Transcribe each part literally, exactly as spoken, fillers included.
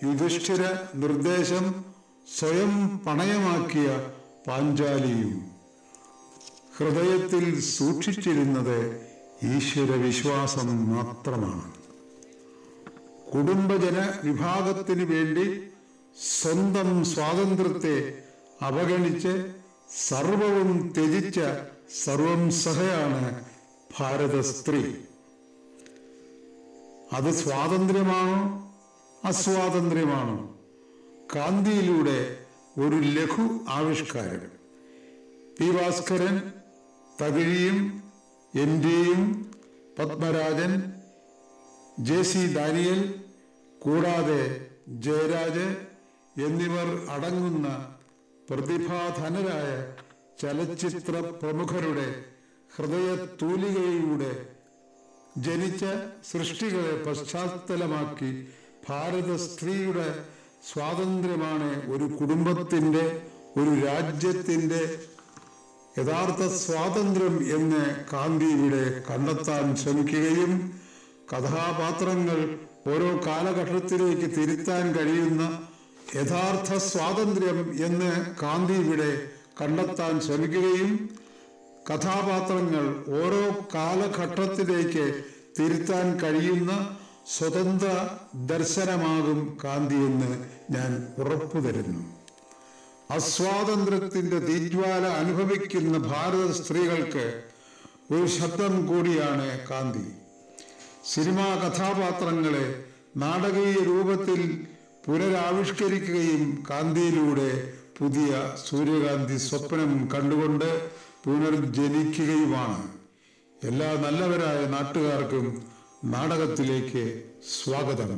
യുധിഷ്ഠിര നിർദ്ദേശം സ്വയം പണയമാക്കിയ പാഞ്ചാലിയും ഹൃദയത്തിൽ സൂക്ഷിച്ചിരുന്നത് ഈശ്വരവിശ്വാസം മാത്രമാണ്. കുടുംബജന വിഭാഗത്തിന് വേണ്ടി സ്വന്തം സ്വാതന്ത്ര്യത്തെ അവഗണിച്ച് സർവവും ത്യജിച്ച സർവം സഹയാണ് ഭാരത സ്ത്രീ. അത് സ്വാതന്ത്ര്യമാണോ അസ്വാതന്ത്ര്യമാണോ? കാന്തിയിലൂടെ ഒരു ലഘു ആവിഷ്കാരം. പി ഭാസ്കരൻ, തകഴിയും, എന്റെയും, പത്മരാജൻ, ജെ സി ഡാനിയൽ, കൂടാതെ ജയരാജ് എന്നിവർ അടങ്ങുന്ന പ്രതിഭാധനരായ ചലച്ചിത്ര പ്രമുഖരുടെ ഹൃദയത്തൂലികയിലൂടെ ജനിച്ച സൃഷ്ടികളെ പശ്ചാത്തലമാക്കി ഭാരത സ്ത്രീയുടെ സ്വാതന്ത്ര്യമാണ് ഒരു കുടുംബത്തിൻ്റെ, ഒരു രാജ്യത്തിൻ്റെ യഥാർത്ഥ സ്വാതന്ത്ര്യം എന്ന് കാന്തി ഇവിടെ കണ്ടെത്താൻ ശ്രമിക്കുകയും കഥാപാത്രങ്ങൾ ഓരോ കാലഘട്ടത്തിലേക്ക് തിരുത്താൻ കഴിയുന്ന യഥാർത്ഥ സ്വാതന്ത്ര്യം എന്ന് കാന്തി ഇവിടെ കണ്ടെത്താൻ ശ്രമിക്കുകയും കഥാപാത്രങ്ങൾ ഓരോ കാലഘട്ടത്തിലേക്ക് തിരുത്താൻ കഴിയുന്ന സ്വതന്ത്ര ദർശനമാകും കാന്തി എന്ന് ഞാൻ ഉറപ്പു തരുന്നു. അസ്വാതന്ത്ര്യത്തിന്റെ തീജ്വാല അനുഭവിക്കുന്ന ഭാരത സ്ത്രീകൾക്ക് ഒരു ശബ്ദം കൂടിയാണ് കാന്തി. സിനിമാ കഥാപാത്രങ്ങളെ നാടകീയ രൂപത്തിൽ പുനരാവിഷ്കരിക്കുകയും കാന്തിയിലൂടെ പുതിയ സൂര്യകാന്തി സ്വപ്നം കണ്ടുകൊണ്ട് പുനർജനിക്കുകയുമാണ്. എല്ലാ നല്ലവരായ നാട്ടുകാർക്കും നാടകത്തിലേക്ക് സ്വാഗതം.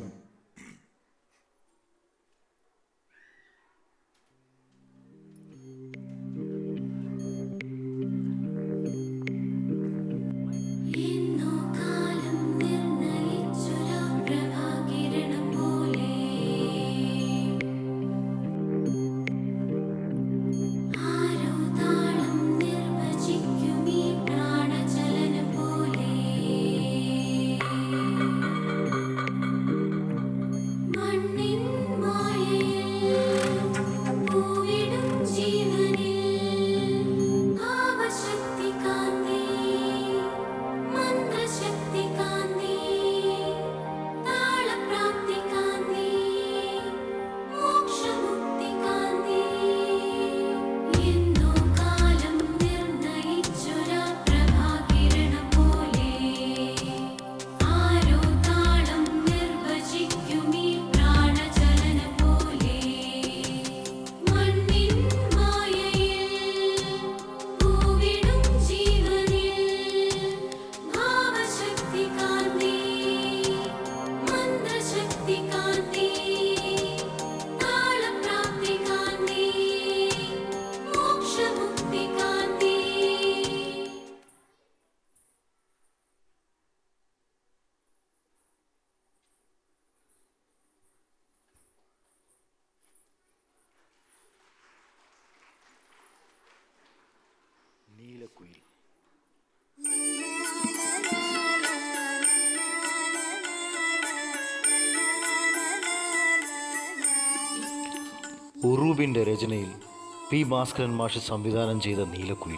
ഉറൂബിൻ്റെ രചനയിൽ പി ഭാസ്കരൻ മാഷ് സംവിധാനം ചെയ്ത നീലക്കുയിൽ.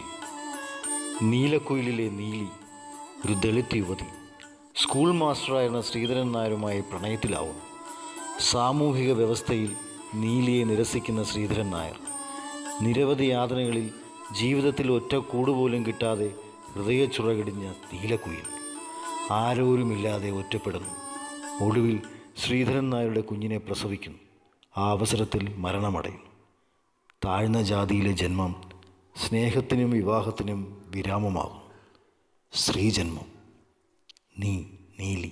നീലക്കുയിലിലെ നീലി ഒരു ദളിത് യുവതി സ്കൂൾ മാസ്റ്ററായിരുന്ന ശ്രീധരൻ നായരുമായി പ്രണയത്തിലാവും. സാമൂഹിക വ്യവസ്ഥയിൽ നീലിയെ നിരസിക്കുന്ന ശ്രീധരൻ നായർ നിരവധി യാതനകളിൽ ജീവിതത്തിൽ ഒറ്റ കൂടുപോലും കിട്ടാതെ ഹൃദയച്ചുറകിടിഞ്ഞ നീലക്കുയിൽ ആരോരുമില്ലാതെ ഒറ്റപ്പെടുന്നു. ഒടുവിൽ ശ്രീധരൻ നായരുടെ കുഞ്ഞിനെ പ്രസവിക്കുന്നു. ആ അവസരത്തിൽ മരണമടയുന്നു. താഴ്ന്ന ജാതിയിലെ ജന്മം സ്നേഹത്തിനും വിവാഹത്തിനും വിരാമമാകും. സ്ത്രീജന്മം. നീ നീലി.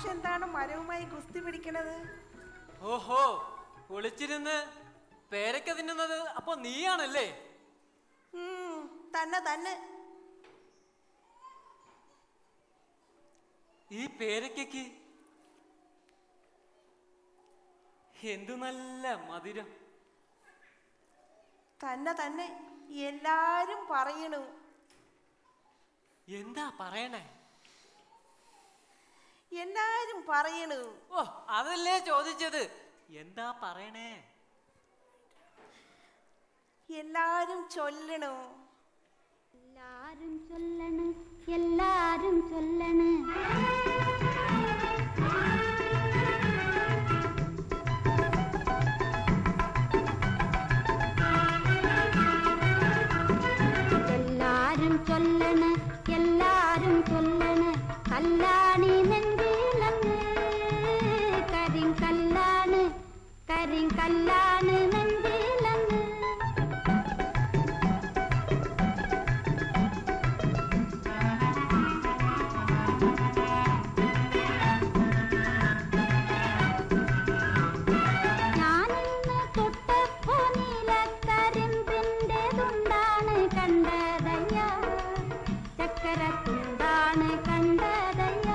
മാഷ് എന്താണ് മരവുമായി ഗുസ്തി പിടിക്കണത്? ഓഹോ, ഒളിച്ചിരുന്ന് പേരക്ക തിന്നുന്നത് അപ്പൊ നീയാണല്ലേ? തന്നെ തന്നെ. ഈ പേരയ്ക്ക് എന്തു നല്ല മധുരം. തന്നെ തന്നെ, എല്ലാരും പറയണു. എന്താ പറയണേ? എല്ലാരും പറയണു. ഓ, അതല്ലേ ചോദിച്ചത്, എന്താ പറയണേ? എല്ലാരും ചൊല്ലണു. എല്ലാരും ചൊല്ലണ്, എല്ലാരും ചൊല്ലണ്. എല്ലാരും ചൊല്ലണ്, എല്ലാരും ചൊല്ലണ്. കല്ലാണി നെഞ്ചിലങ്ങ് കരിങ്കല്ലാണ്, കരിങ്കല്ലാണ് നെഞ്ചിലങ്ങ്. ഞാനിന്ന് തൊട്ടപ്പോ നീലക്കരിമ്പിന്റെ തുണ്ടാണ് കണ്ടതയ്യ, ചക്കര തുണ്ടാണ് കണ്ടതയ്യ.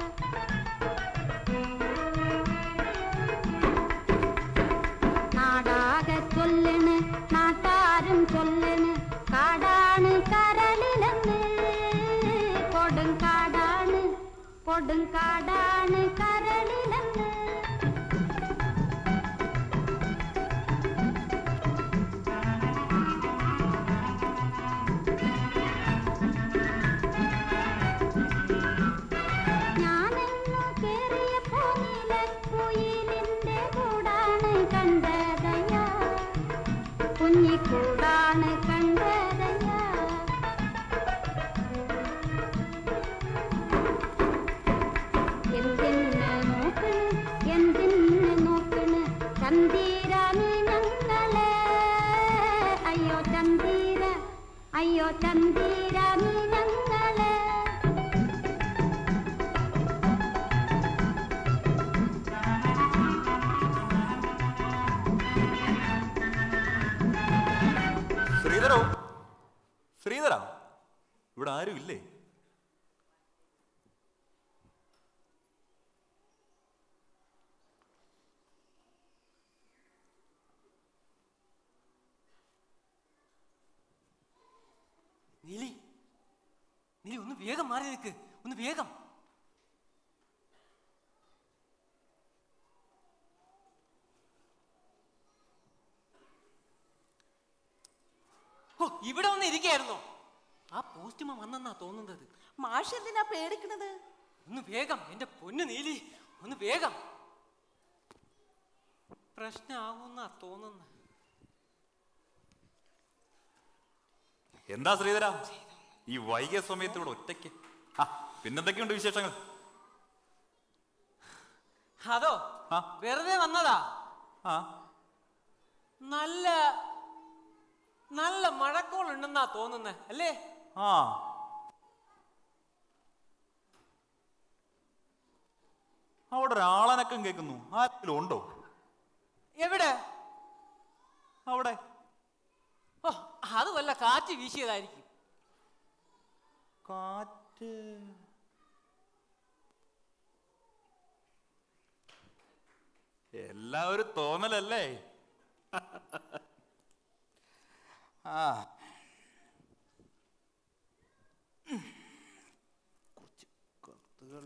നാടാകെ ചൊല്ലണ്, നാട്ടാരും ചൊല്ലണ്. കാടാണ് കരളിലെന്ന്, കൊടും കാടാണ്, കൊടും കാടാണ് കരളിലെന്ന്. ഞാനെന്നു കേറിയപ്പോ നീലക്കുയിലിന്റെ കൂടാണ് കണ്ടതയ്യ, കുഞ്ഞിക്കൂടാണ് കണ്ടതയ്യ. എന്തിന് നോക്കണ്, എന്തിന് നോക്കണ്. ചന്തീരാണ് ഞങ്ങളെ, അയ്യോ ചന്തീര, അയ്യോ ചന്തീരാണ് ഞങ്ങളെ. ശ്രീധരോ, ശ്രീധര, ഇവിടെ ആരും ഇല്ലേ? നീലി, നീലി ഒന്ന് വേഗം മാറി നിൽക്ക്, ഒന്ന് വേഗം. ഓ, ഇവിടെ വന്ന് ഇരിക്കായിരുന്നോ? ആ പോസ്റ്റ്മാൻ വന്നെന്നാ തോന്നുന്നത്. മാഷ് എന്തിനാ പേടിക്കണത്? ഒന്ന് വേഗം, എന്റെ പൊന്നു നീലി, ഒന്ന് വേഗം. പ്രശ്നമാകുന്നാ തോന്നുന്നത്. എന്താ ശ്രീധര ഈ വൈകിയ സമയത്ത് ഇവിടെ ഒറ്റയ്ക്ക്? ആ, പിന്നെന്തൊക്കെയുണ്ട് വിശേഷങ്ങൾ? അതോ, ആ. വെറുതെ വന്നതാ. ആ, നല്ല നല്ല മഴക്കോൾ ഉണ്ടെന്നാ തോന്നുന്നേ, അല്ലേ? ആ, അവിടെ ഒരാളനക്കം കേൾക്കുന്നു. ആരെങ്കിലും ഉണ്ടോ? എവിടെ? അവിടെ. ഓ, അത് വല്ല കാറ്റ് വീശിയതായിരിക്കും. കാറ്റ്. എല്ലാവരും തോന്നലല്ലേ? ആ, കുറച്ച് കത്തുകൾ.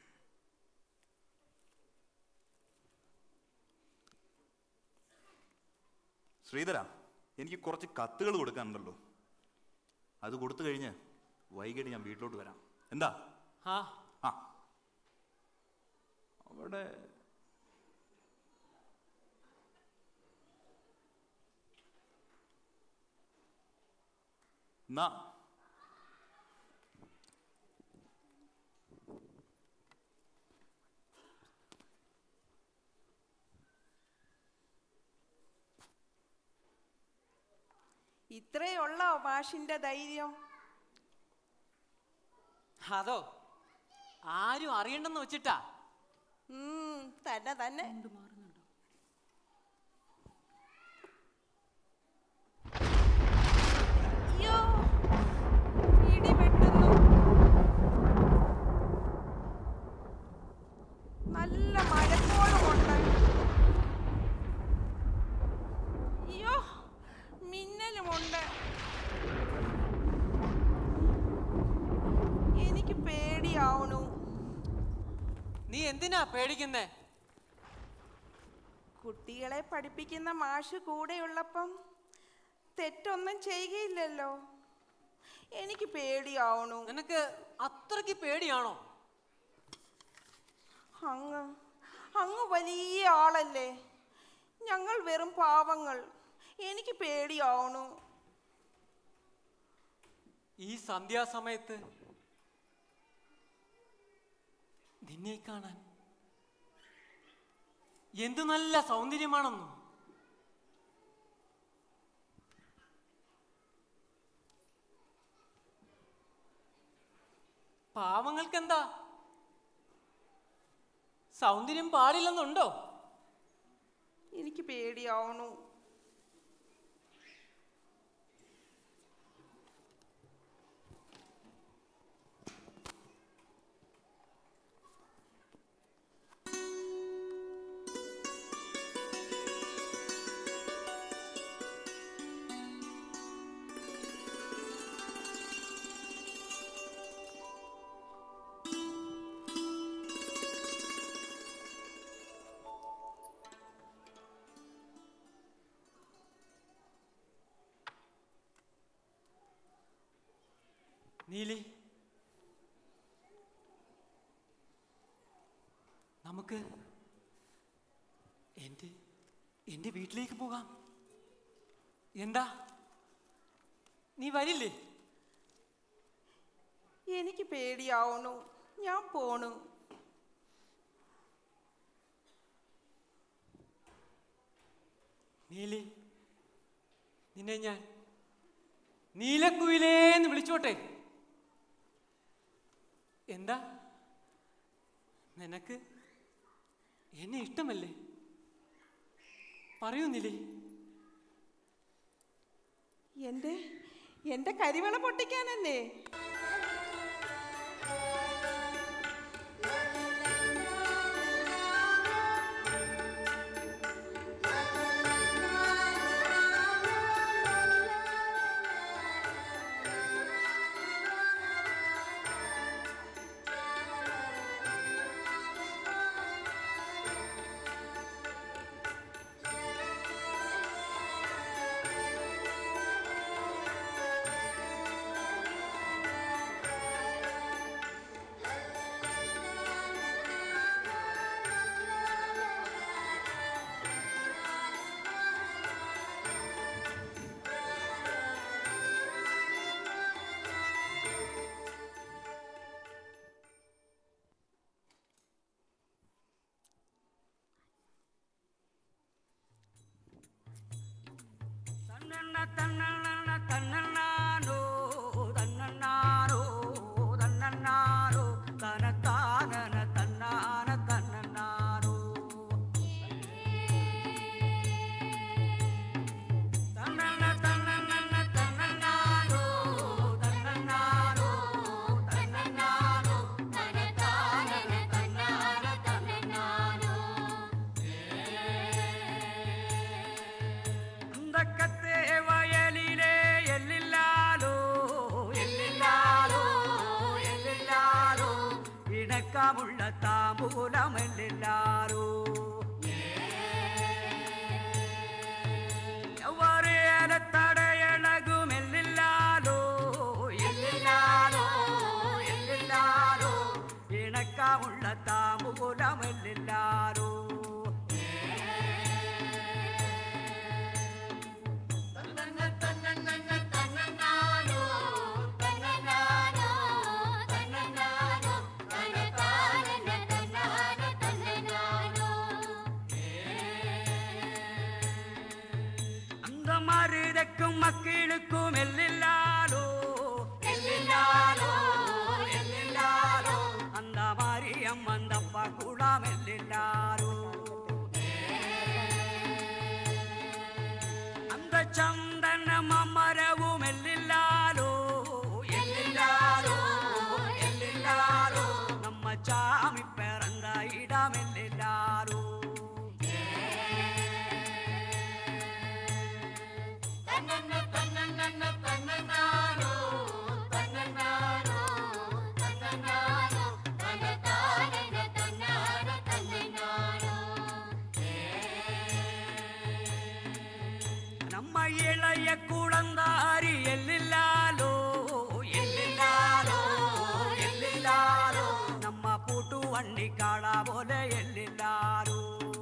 ശ്രീധര, എനിക്ക് കുറച്ച് കത്തുകൾ കൊടുക്കാനുണ്ടല്ലോ. അത് കൊടുത്തു കഴിഞ്ഞ് വൈകിട്ട് ഞാൻ വീട്ടിലോട്ട് വരാം. എന്താ? ആ ആ, അവിടെ എന്നാ ഇത്രയുള്ളോ മാഷിന്റെ ധൈര്യം? അതോ, ആരും അറിയണ്ടെന്ന് വെച്ചിട്ടാ. തന്നെ തന്നെ. അയ്യോ, ഇടി വെട്ടുന്നു. നല്ല മഴക്കോളുമുണ്ട്. അയ്യോ, മിന്നലുമുണ്ട്. എനിക്ക് പേടിയാവണു. നീ എന്തിനാ പേടിക്കുന്നേ? കുട്ടികളെ പഠിപ്പിക്കുന്ന മാഷ് കൂടെയുള്ളപ്പം തെറ്റൊന്നും ചെയ്യുകയില്ലല്ലോ. എനിക്ക് പേടിയാവണു. നിനക്ക് അത്രയ്ക്ക് പേടിയാണോ? അങ്ങ് അങ്ങ് വലിയ ആളല്ലേ, ഞങ്ങൾ വെറും പാവങ്ങൾ. എനിക്ക് പേടിയാവണു. ഈ സന്ധ്യാസമയത്ത് നിന്നെ കാണാൻ എന്തു നല്ല സൗന്ദര്യമാണെന്നോ. പാവങ്ങൾക്കെന്താ സൗന്ദര്യം പാടില്ലെന്നുണ്ടോ? എനിക്ക് പേടിയാവണു. നീലി, നമുക്ക് എൻ്റെ എൻ്റെ വീട്ടിലേക്ക് പോകാം. എന്താ, നീ വരില്ലേ? എനിക്ക് പേടിയാവണു. ഞാൻ പോണു. നീലി, നിന്നെ ഞാൻ നീലക്കുയിലേന്ന് വിളിച്ചോട്ടെ? എന്താ, നിനക്ക് എന്നെ ഇഷ്ടമല്ലേ? പറയുന്നില്ലേ? എൻ്റെ എൻ്റെ കരിവള പൊട്ടിക്കാനല്ലേ? Manda Maria, manda pa kula mellilla. ചന്ദന മമരവും എല്ലില്ലാലോ എല്ലില്ലാലോ എല്ലില്ലാലോ നമ്മ ചാമി പിറങ്ക ഇടാമെല്ലില്ലാലോ நம்ம இளைய குழந்தாரி எல்லில்லாலோ எல்லில்லாலோ எல்லில்லாலோ நம்ம பூட்டு வண்டி காடா போல எல்லில்லாலோ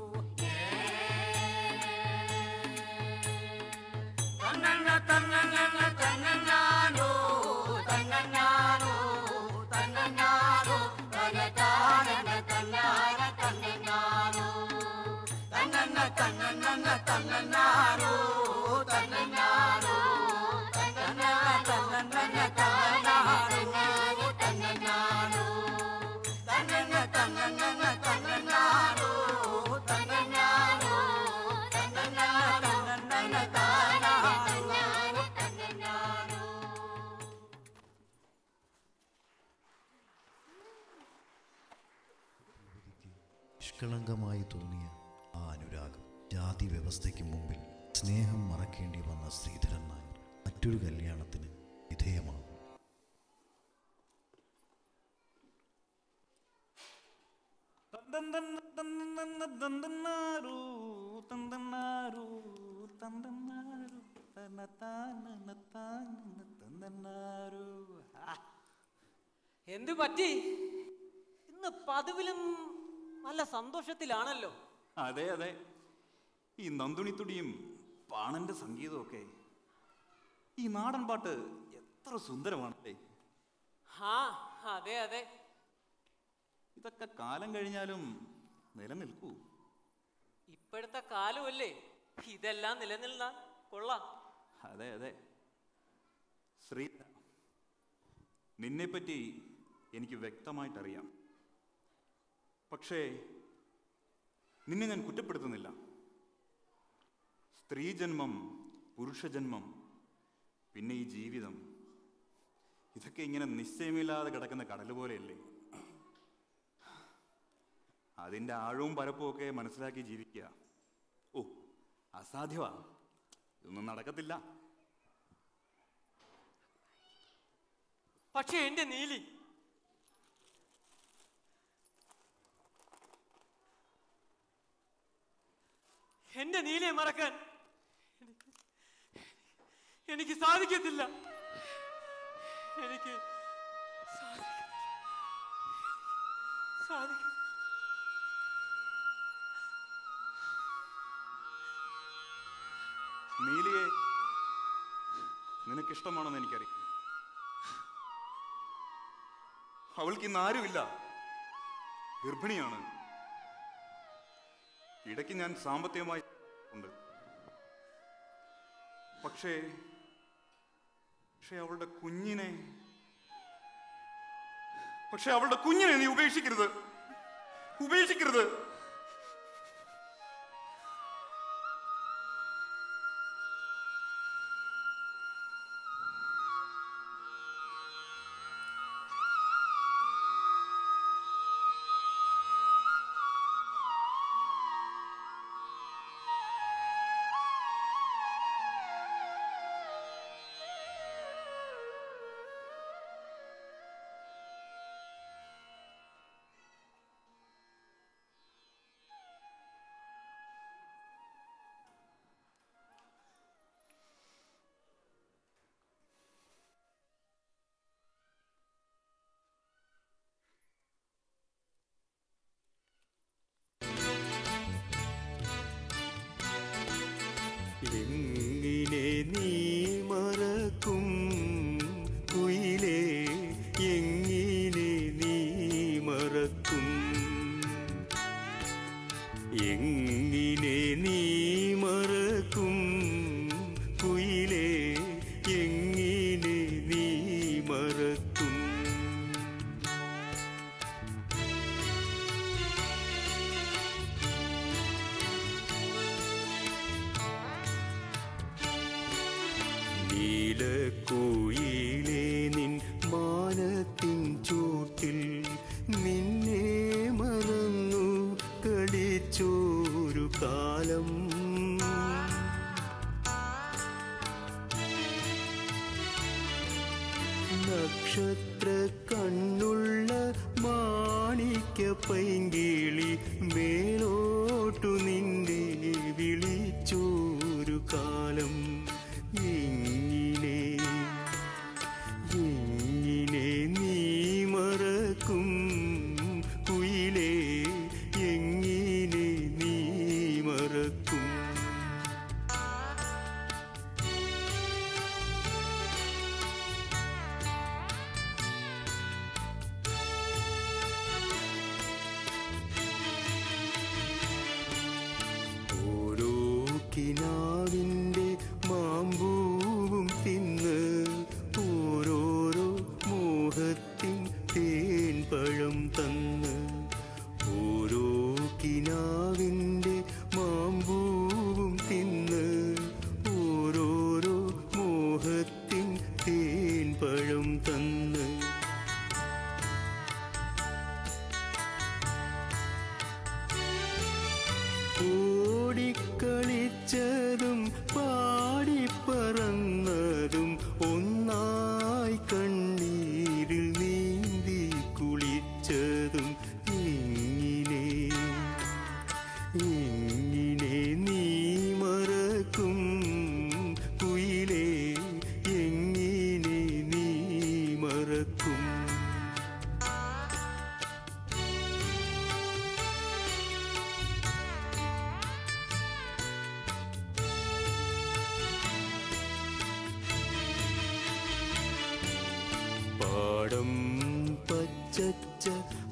தன்னண்ண தன்னண்ண தன்னண்ணானோ தன்னண்ணானோ தன்னண்ணானோ தன்னதானன தன்னான தன்னண்ணானோ தன்னண்ண தன்னண்ண தன்னண்ணானோ தன்னண்ணானோ தன்னண்ண தன்னண்ண தன்னண்ணானோ தன்னண்ணானோ தன்னண்ண தன்னண்ண தன்னண்ணானோ தன்னண்ணானோ தன்னண்ண தன்னண்ண தன்னண்ணானோ தன்னண்ணானோ നിഷ്കളങ്കമായി തോന്നിയ ആ അനുരാഗം ജാതി വ്യവസ്ഥയ്ക്ക് മുമ്പിൽ സ്നേഹം മറക്കേണ്ടി വന്ന ശ്രീധരൻ നായർ മറ്റൊരു കല്യാണത്തിന് വിധേയമാകും. എന്തു പറ്റി? ഇന്ന് പതിവിലും നല്ല സന്തോഷത്തിലാണല്ലോ. അതെ അതെ, ഈ നന്ദുണിത്തുടിയും പാണന്റെ സംഗീതമൊക്കെ, ഈ നാടൻ പാട്ട് എത്ര സുന്ദരമാണല്ലേ. ആ അതെ അതെ, ഇതൊക്കെ കാലം കഴിഞ്ഞാലും നിലനിൽക്കൂ. ഇപ്പോഴത്തെ കാലമല്ലേ, ഇതെല്ലാം നിലനിൽക്കാൻ കൊള്ളാം. അതെ അതെ. ശ്രീ, നിന്നെപ്പറ്റി എനിക്ക് വ്യക്തമായിട്ടറിയാം. പക്ഷേ നിന്നെ ഞാൻ കുറ്റപ്പെടുത്തുന്നില്ല. സ്ത്രീജന്മം, പുരുഷജന്മം, പിന്നെ ഈ ജീവിതം, ഇതൊക്കെ ഇങ്ങനെ നിശ്ചയമില്ലാതെ കിടക്കുന്ന കടൽ പോലെയല്ലേ. അതിൻ്റെ ആഴവും പരപ്പും ഒക്കെ മനസ്സിലാക്കി ജീവിക്കുക. ഓ, അസാധ്യമാ, ഇതൊന്നും നടക്കത്തില്ല. പക്ഷെ എന്റെ നീലി, എന്റെ നീലിയെ മറക്കാൻ എനിക്ക് സാധിക്കത്തില്ല. എനിക്ക് സാധിക്കും. നീലിയെ നിനക്കിഷ്ടമാണെന്ന് എനിക്കറിയാം. അവൾക്ക് ഇന്ന് ആരുമില്ല, ഗർഭിണിയാണ്. ഇടയ്ക്ക് ഞാൻ സാമ്പത്തികമായി ഉണ്ട്. പക്ഷേ പക്ഷെ അവളുടെ കുഞ്ഞിനെ പക്ഷെ അവളുടെ കുഞ്ഞിനെ നീ ഉപേക്ഷിക്കരുത്, ഉപേക്ഷിക്കരുത്. എങ്ങിനെ നീ മറക്കും കുയിലേ, എങ്ങിനെ നീ മറക്കും, എങ്ങിനെ നീ മറക്കും കുയിലേ, എങ്ങിനെ നീ മറക്കും. നീലക്കുയിലേ നിൻ മാനത്തിൻ ചൂട്ടിൽ നിന്നെ മറന്നു കളിച്ചോരു കാലം. നക്ഷത്ര കണ്ണുള്ള മാണിക്യ പൈങ്കിളി മേലോട്ടു നിന്നെ വിളിച്ചോരു കാലം. എങ്ങിനെ എങ്ങിനെ നീ മറക്കും കുയിലേ, എങ്ങിനെ നീ മറക്കും. ഓരോ കിനാവിൻ്റെ മാമ്പൂവും തിന്ന് ഓരോരോ മോഹത്തിൻ തേൻ പഴം തന്ന്. ഓരോ കിനാവിൻ്റെ മാമ്പൂവും തിന്ന് ഓരോരോ മോഹത്തിൻ തേൻ പഴം തന്ന്. ഓടിക്കളിച്ചതും പാടിപ്പറന്നതും ഒന്നായി കണ്ണീരിൽ നീന്തി കുളിച്ചതും എങ്ങിനെ എങ്ങിനെ നീ മറക്കും കുയിലേ, എങ്ങിനെ നീ മറക്കും. പാടം പച്ചച്ച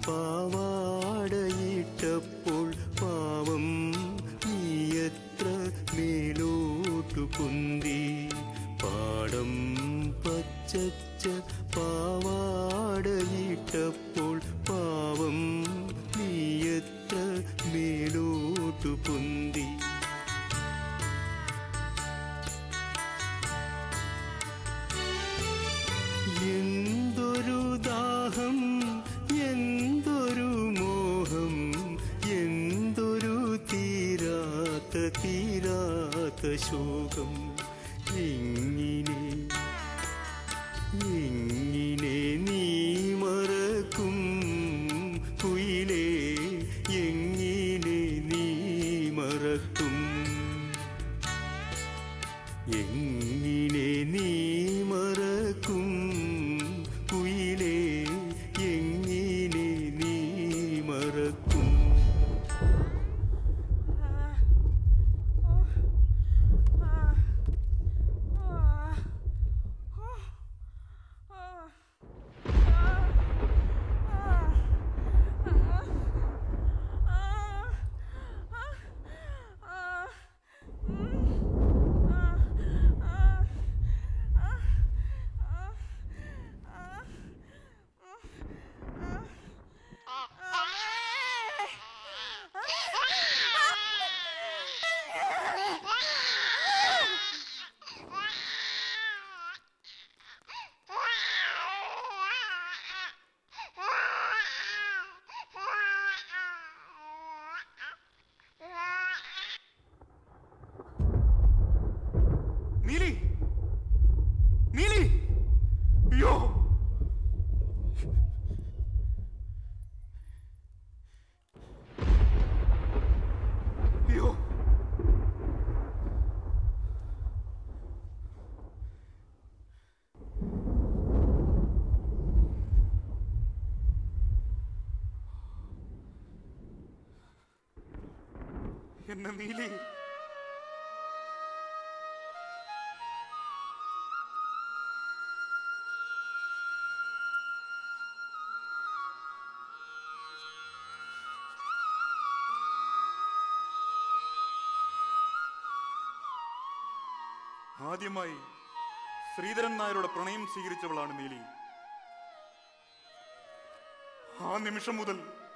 പാവാടയിട്ടപ്പോൾ പാവം നീയത്ര മേലോട്ടു പൊന്തി. പാടം പച്ചച്ച പാവാടയിട്ടപ്പോൾ പാവം നീയത്ര മേലോട്ടു പൊന്തി. എന്തൊരു ദാഹം, എന്തൊരു മോഹം, എന്തൊരു തീരാത്ത തീരാത്ത ശോകം. എങ്ങിനെ എങ്ങിനെ നീ മറക്കും കുയിലേ, എങ്ങിനെ നീ മറക്കും. എങ്ങിനെ നീ മറക്കും കുയിലേ, എങ്ങിനെ നീ മറക്കും. എന്നെ നീലി, ആദ്യമായി ശ്രീധരൻ നായരുടെ പ്രണയം സ്വീകരിച്ചവളാണ് നീലി. ആ നിമിഷം മുതൽ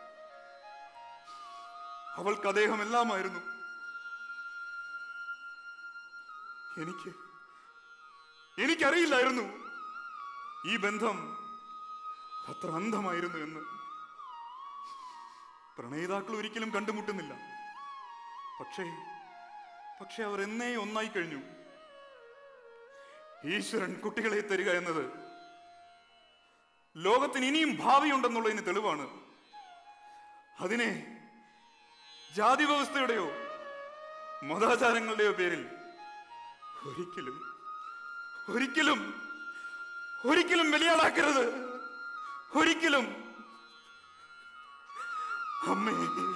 അവൾക്ക് അദ്ദേഹം എല്ലാമായിരുന്നു. എനിക്ക് എനിക്കറിയില്ലായിരുന്നു ഈ ബന്ധം അത്ര അന്ധമായിരുന്നു എന്ന്. പ്രണയിതാക്കൾ ഒരിക്കലും കണ്ടുമുട്ടുന്നില്ല. പക്ഷേ പക്ഷെ അവർ എന്നേ ഒന്നായി കഴിഞ്ഞു. ഈശ്വരൻ കുട്ടികളെ തരിക എന്നത് ലോകത്തിന് ഇനിയും ഭാവിയുണ്ടെന്നുള്ളതിന് തെളിവാണ്. അതിനെ ജാതി വ്യവസ്ഥയുടെയോ മതാചാരങ്ങളുടെയോ പേരിൽ ഒരിക്കലും ഒരിക്കലും ഒരിക്കലും ബലിയാടാക്കരുത്. ഒരിക്കലും. അമ്മേ,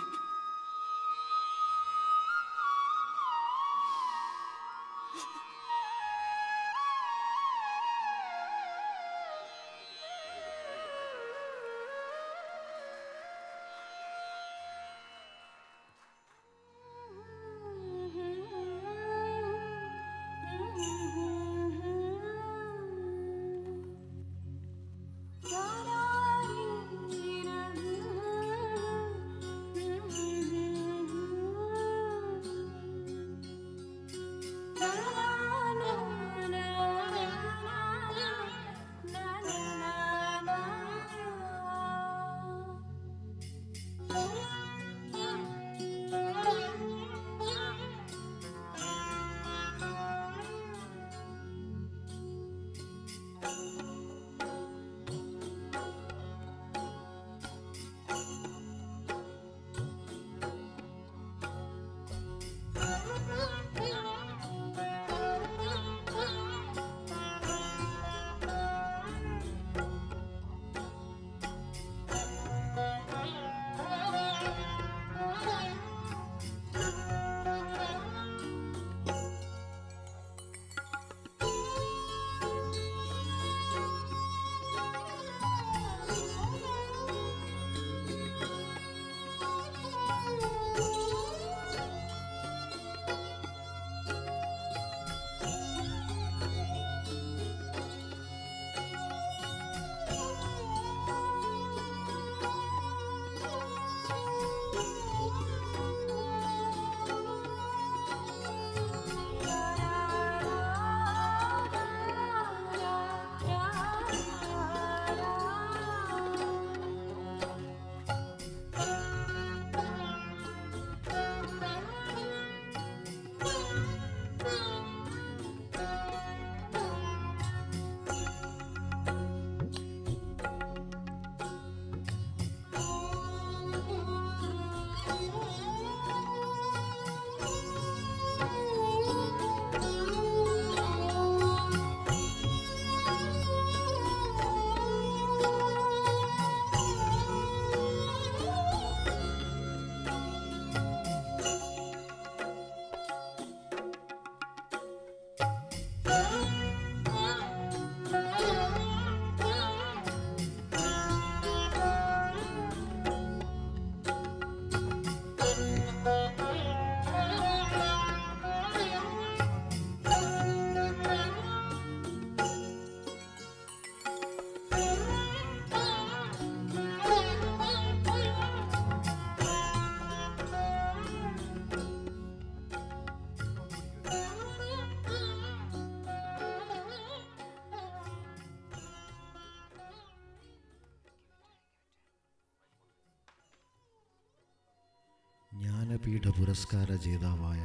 ജ്ഞാനപീഠ പുരസ്കാര ജേതാവായ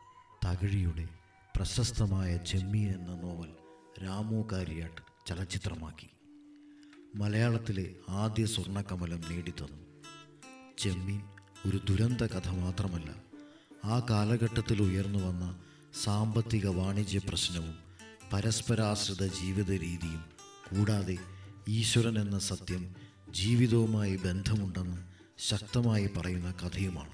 തകഴിയുടെ പ്രശസ്തമായ ചെമ്മീൻ എന്ന നോവൽ രാമു കാര്യാട്ട് ചലച്ചിത്രമാക്കി. മലയാളത്തിലെ ആദ്യ സ്വർണ്ണക്കമലം നേടിത്തന്നു. ചെമ്മീൻ ഒരു ദുരന്ത കഥ മാത്രമല്ല, ആ കാലഘട്ടത്തിൽ ഉയർന്നു വന്ന സാമ്പത്തിക വാണിജ്യ പ്രശ്നവും പരസ്പരാശ്രിത ജീവിത രീതിയും കൂടാതെ ഈശ്വരൻ എന്ന സത്യം ജീവിതവുമായി ബന്ധമുണ്ടെന്ന് ശക്തമായി പറയുന്ന കഥയുമാണ്.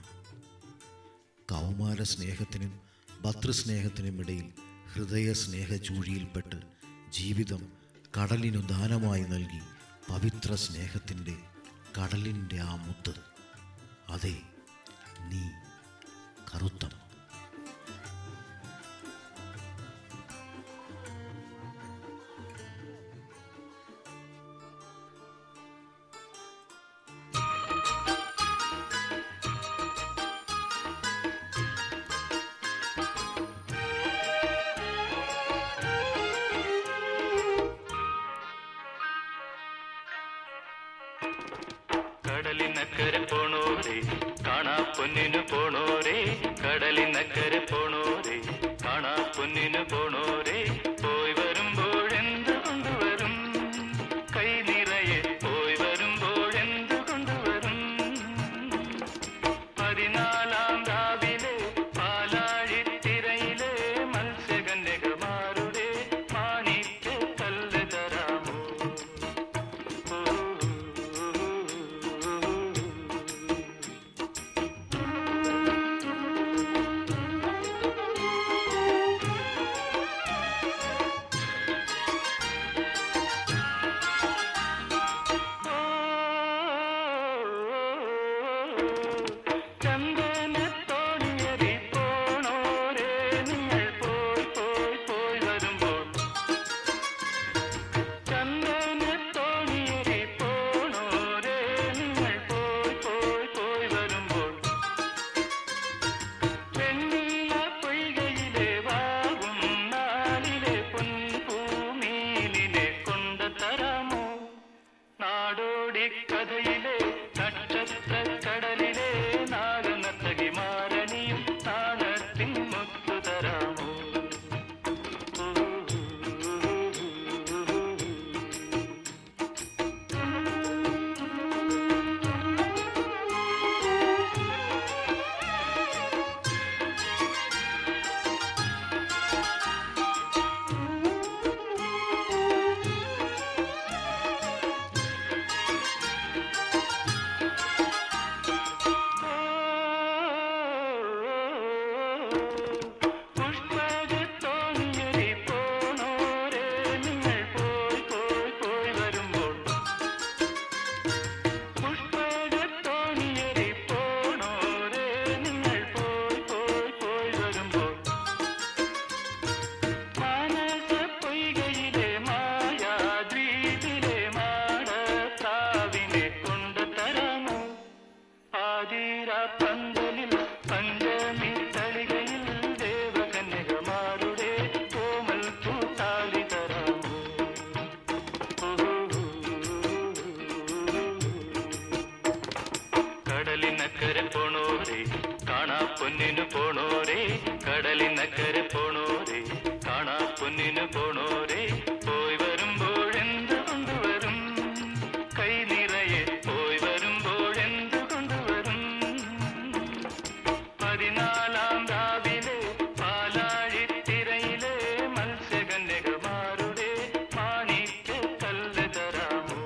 കൗമാര സ്നേഹത്തിനും ഭർതൃസ്നേഹത്തിനുമിടയിൽ ഹൃദയ സ്നേഹ ചൂഴിയിൽപ്പെട്ട് ജീവിതം കടലിനു ദാനമായി നൽകി പവിത്ര സ്നേഹത്തിൻ്റെ കടലിൻ്റെ ആ മുത്ത്, അതെ നീ കറുത്തം. Thank you. പൊന്നിന് പോണോരേ പോയി വരുമ്പോഴെന്ത് കൊണ്ടുവരും കൈ നിറയെ പോയി വരുമ്പോഴെന്ത് കൊണ്ടുവരും പതിനാലാം രാവിലെ പാലാഴിത്തിരയിലെ മത്സ്യകന്യകമാരുടെ മാണിക്ക് കല്ല് തരാമോ ചന്ദനത്തോണിയരി പോണോരേ നിങ്ങൾ പോയി പോയി പോയി വരുമ്പോൾ ചന്ദനത്തോണിയരി പോണോരേ നിങ്ങൾ പോയി പോയി പോയി വരുമ്പോൾ വെണ്ണീല പൊയ്കയിലെ വാവും നാളിലെ പൊൻപൂമീനിനെ കൊണ്ടു തരാമോ നാടോടി കഥയിലെ നക്ഷത്ര കടലിലെ നാഗനത്തകി മാരണിയും നാണത്തിൻ മുത്തു തരാമോ പുഷ്പകത്തോണിയരി പോണോരേ നിങ്ങൾ പോയി പോയി പോയി വരുമ്പോൾ പുഷ്പകത്തോണിയരി പോണോരേ നിങ്ങൾ പോയി പോയി പോയി വരുമ്പോൾ മാനസ പൊയ്കയിലെ മായാദ്വീപിലെ മാടത്താവിനെ കൊണ്ടു തരാമോ ആതിര പന്തലിൽ പഞ്ചമി തളികയിൽ ദേവകന്യകമാരുടെ കോമൽ പൂത്താലി തരാമോ കടലിനക്കരെ പോണോരേ കാണാ പൊന്നിനു പോണോരേ കടലിനക്കരെ പോണോരേ കാണാ പൊന്നിനു പോണോരേ പോയി വരുമ്പോഴെന്ത് കൊണ്ടുവരും കൈ നിറയെ പോയി വരുമ്പോഴെന്ത് കൊണ്ടുവരും പതിനാലാം രാവിലെ പാലാഴിത്തിരയിലെ മത്സ്യകന്യകമാരുടെ മാണിക്ക് കല്ല് തരാമോ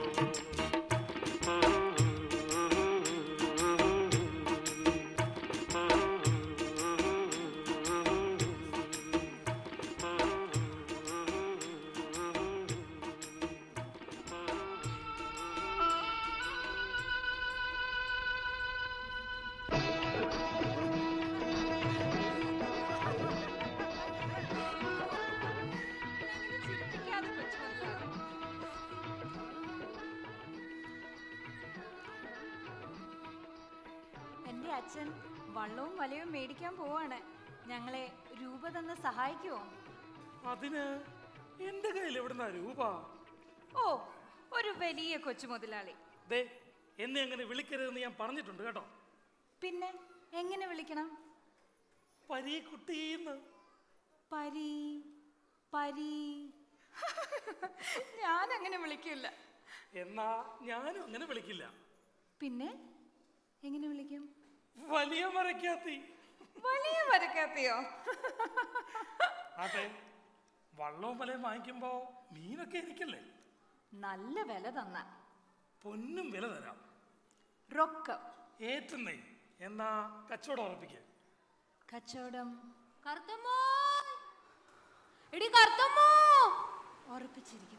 ചിരിപ്പിക്കാതെ കൊച്ചുമൊതലാളി. എന്റെ അച്ഛൻ വള്ളവും വലയും മേടിക്കാൻ പോവാണ്. ഞങ്ങളെ രൂപ തന്ന് സഹായിക്കുവോ? അതിന് എന്റെ കയ്യിൽ എവിടുന്ന രൂപ? ഓ, ഒരു വലിയ കൊച്ചു മുതലാളി. ദേ, എന്നെ അങ്ങനെ വിളിക്കരുതെന്ന് ഞാൻ പറഞ്ഞിട്ടുണ്ട് കേട്ടോ. പിന്നെ എങ്ങനെ വിളിക്കണം? പരീക്കുട്ടീന്ന്. പരി പരി ഞാൻ അങ്ങനെ വിളിക്കില്ല. എന്നാ ഞാനും അങ്ങനെ വിളിക്കില്ല. പിന്നെ എങ്ങനെ വിളിക്കും? വലിയ മരക്കാത്തി. വലിയ മരക്കാത്തിയോ? അതെ, വള്ളവും വലയും വാങ്ങിക്കുമ്പോ മീനൊക്കെ എനിക്കല്ലേ. നല്ല വില തന്ന പൊന്നും വില തരാം. റൊക്കം ഏറ്റുന്നേ. എന്നാ കച്ചവടം ഉറപ്പിക്ക. കച്ചവടം കറുത്തമ്മോ, എടി കറുത്തമ്മോ, ഉറപ്പിച്ചിരിക്കുന്നു.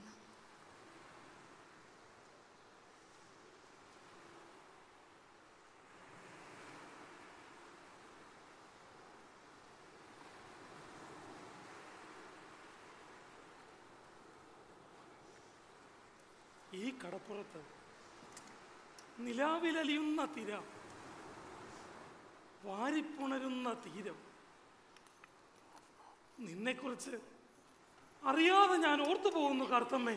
ഈ കടപ്പുറത്ത് നിലാവിലലിയുന്ന തിര, വാരിപ്പുണരുന്ന തീരം, നിന്നെക്കുറിച്ച് അറിയാതെ ഞാൻ ഓർത്തു പോകുന്നു കറുത്തമ്മേ.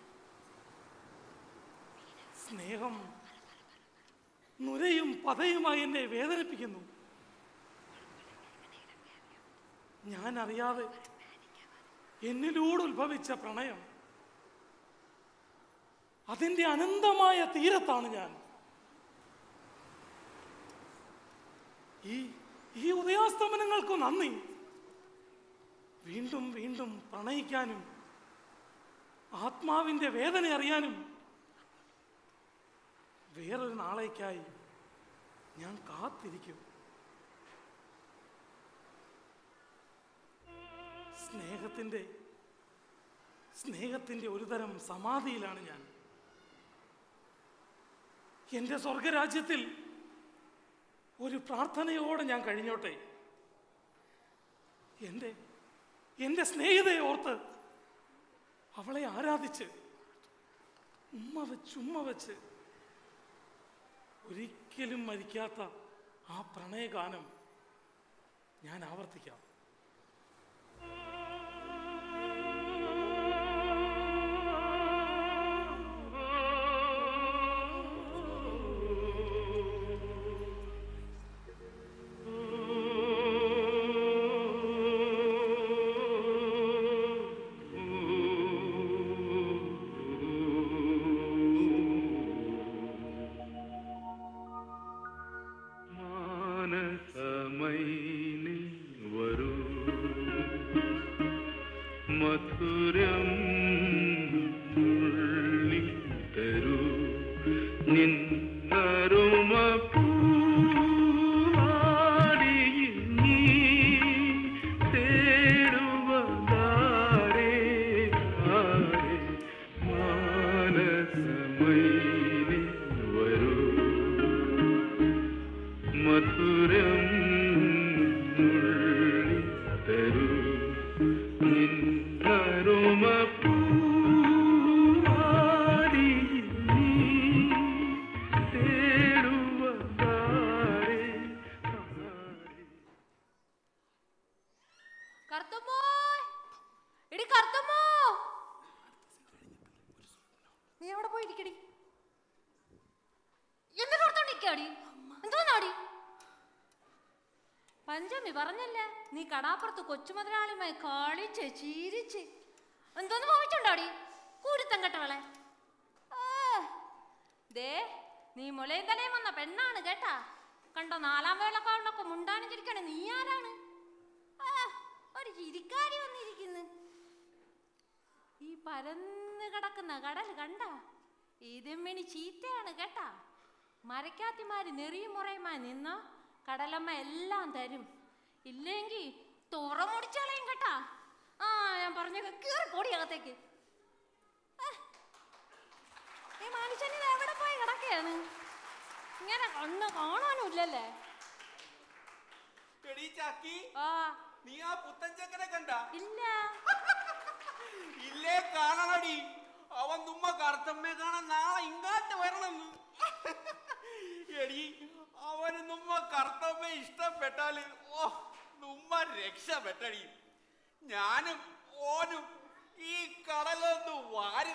സ്നേഹം നുരയും പതയുമായി എന്നെ വേദനിപ്പിക്കുന്നു. ഞാൻ അറിയാതെ എന്നിലൂടെ ഉത്ഭവിച്ച പ്രണയം, അതിൻ്റെ അനന്തമായ തീരത്താണ് ഞാൻ. ഈ ഈ ഉദയാസ്തമനങ്ങൾക്ക് നന്ദി. വീണ്ടും വീണ്ടും പ്രണയിക്കാനും ആത്മാവിൻ്റെ വേദന അറിയാനും വേറൊരു നാളേക്കായി ഞാൻ കാത്തിരിക്കും. സ്നേഹത്തിൻ്റെ സ്നേഹത്തിൻ്റെ ഒരു തരം സമാധിയിലാണ് ഞാൻ. എൻ്റെ സ്വർഗരാജ്യത്തിൽ ഒരു പ്രാർത്ഥനയോടെ ഞാൻ കഴിഞ്ഞോട്ടെ. എൻ്റെ എൻ്റെ സ്നേഹിതയെ ഓർത്ത് അവളെ ആരാധിച്ച് ഉമ്മ വെച്ച് ഉമ്മ വെച്ച് ഒരിക്കലും മരിക്കാത്ത ആ പ്രണയഗാനം ഞാൻ ആവർത്തിക്കാം. മധുരം തരൂ നിന്നരുമ പൂവാടിയിൽ നീ തേടുവതാരേ ആരേ മാനസമൈനി വരൂ മധുരം തരൂ നിന്നരുമ പൂവാടിയിൽ നീ തേടുവതാരേ കർത്തമ്മോ, എടി കർത്തമ്മോ, നീ എവിടെ പോയിരിക്കടി? എന്തിനു ഓർത്തോണ്ടിരിക്കാടി? എന്തോന്നാടി? പഞ്ചമി പറഞ്ഞല്ലേ നീ കടാപ്പുറത്ത് കൊച്ചുമുതലാളിയുമായി കളിച്ച് ചിരിച്ച് എന്തോന്ന് ഭാവിച്ചുണ്ടോടി കൂരുത്തം കെട്ടവളെ. ദേ നീ മുലയും തലയും വന്ന പെണ്ണാണ് കേട്ടാ. കണ്ടോ നാലാം വേളക്കാണ്ടൊക്കെ മുണ്ടാനും ചിരിക്കണേ. നീ ആരാണ്? ഒരു ചിരിക്കാരി വന്നിരിക്കുന്നു. ഈ പരന്ന് കിടക്കുന്ന കടൽ കണ്ട ഇതുമ്മിണി ചീത്തയാണ് കേട്ടാ. മരക്കാത്തിമാര് നെറിയും മുറയുമായി നിന്നോ കടലമ്മ എല്ലാം തരും. ഇല്ലെങ്കിൽ തുറമുടിച്ചളയും കേട്ടാ. ആ ഞാൻ പറഞ്ഞ കീറി പൊടി അകത്തേക്ക്. ഈ മനുഷ്യന് എവിടെ പോയി കിടക്കുകയാണ്? ഇങ്ങനെ കണ്ണ് കാണാനും ഇല്ലല്ലേ. നീ ആ പുത്തൻ ചെക്കനെ കണ്ട? ഇല്ല. ഇല്ലേ കാണണടി. അവൻ തുമ്മ കറുത്തമ്മയെ കാണാൻ നാളെ ഇങ്ങാട്ട് വരണമെന്ന്. എടി അവന് നമ്മ കർത്തമ്മ ഇഷ്ടപ്പെട്ടാല് ഓ നമ്മ രക്ഷപ്പെട്ടടി. ഞാനും ഓനും ഈ കടലൊന്ന് വാരും.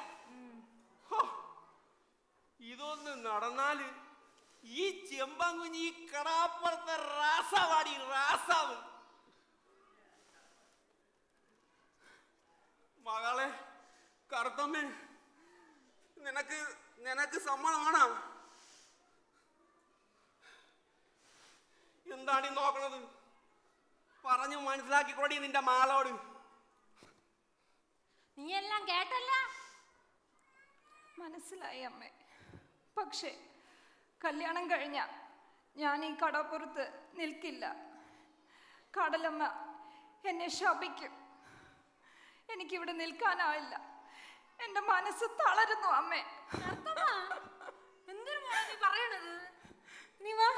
ഇതൊന്ന് നടന്നാല് ഈ ചെമ്പങ്കുഞ്ഞ് ഈ കടാപ്പുറത്തെ റാസാവാടി റാസാവ്. മകളെ കറുത്തമ്മേ, നിനക്ക് നിനക്ക് സമ്മതമാണോ? എന്താണ് നോക്കണത്? പറഞ്ഞു മനസ്സിലാക്കിക്കൊടി നിന്റെ മാളോട്. നീ എല്ലാം കേട്ടല്ല? മനസ്സിലായി അമ്മേ. പക്ഷേ കല്യാണം കഴിഞ്ഞ ഞാൻ ഈ കടപ്പുറത്ത് നിൽക്കില്ല. കടലമ്മ എന്നെ ശപിക്കും. എനിക്കിവിടെ നിൽക്കാനാവില്ല. എൻ്റെ മനസ്സ് തളരുന്നു അമ്മേ. എന്തിനു നീ പറയണത്? നീ വാ.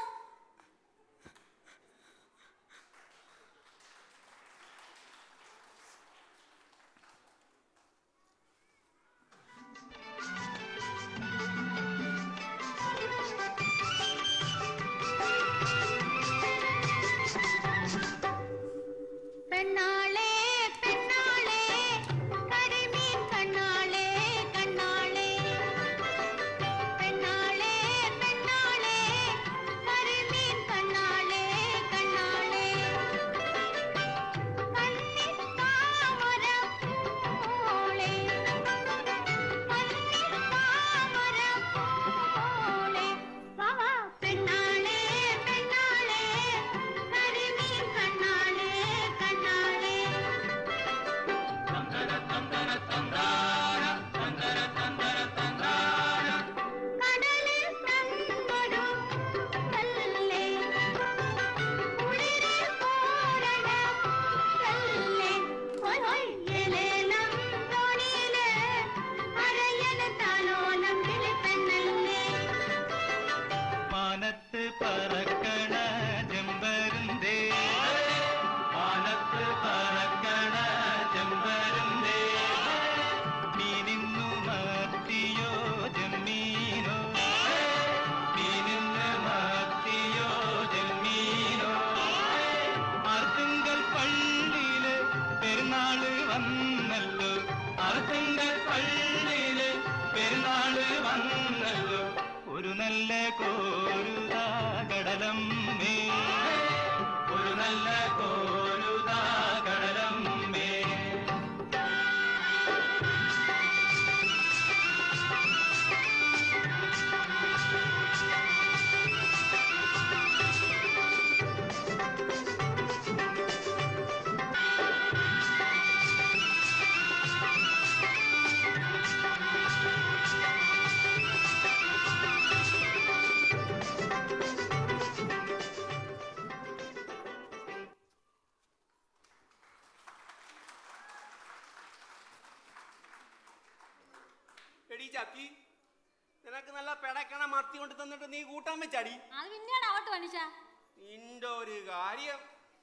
പെണ്ണാളേ പെണ്ണാളേ കരിമീൻ കണ്ണാളേ കണ്ണാളേ പെണ്ണാളേ പെണ്ണാളേ കരിമീൻ പെരുന്നാള് വന്നല്ലോ അർത്തിന്റെ പള്ളിയില് പെരുന്നാള് വന്നല്ലോ ഒരു നല്ല കോരുതാ കടലമ്മേ ഒരു നല്ല കോരുതാ കടലമ്മേ ചക്കി നിനക്ക് നല്ല പെടക്കണ മത്തി കൊണ്ട് തന്നിട്ട് നീ കൂട്ടാൻ വെച്ചാടി അത് പിന്നീട് ആവട്ടെ മനുഷ്യ നിന്റെ ഒരു കാര്യം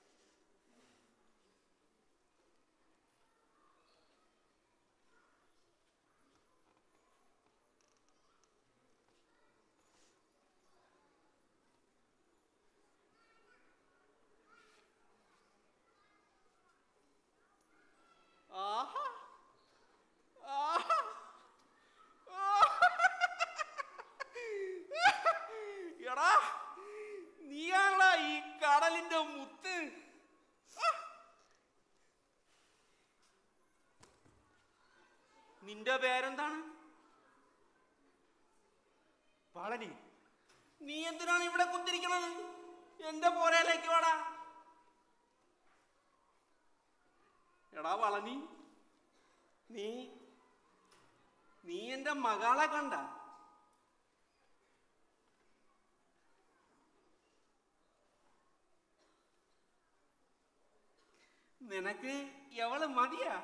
ആഹാ ആഹാ എടാ നീയാണോ ഈ കടലിന്റെ മുത്ത് നിന്റെ പേരെന്താണ് പളനി നീ എന്തിനാണ് ഇവിടെ കുത്തിരിക്കണത് എന്റെ പോരയിലേക്ക് വാടാ എടാ പളനി നീ നീ എന്റെ മകളെ കണ്ട നിനക്ക് എവള് മതിയാ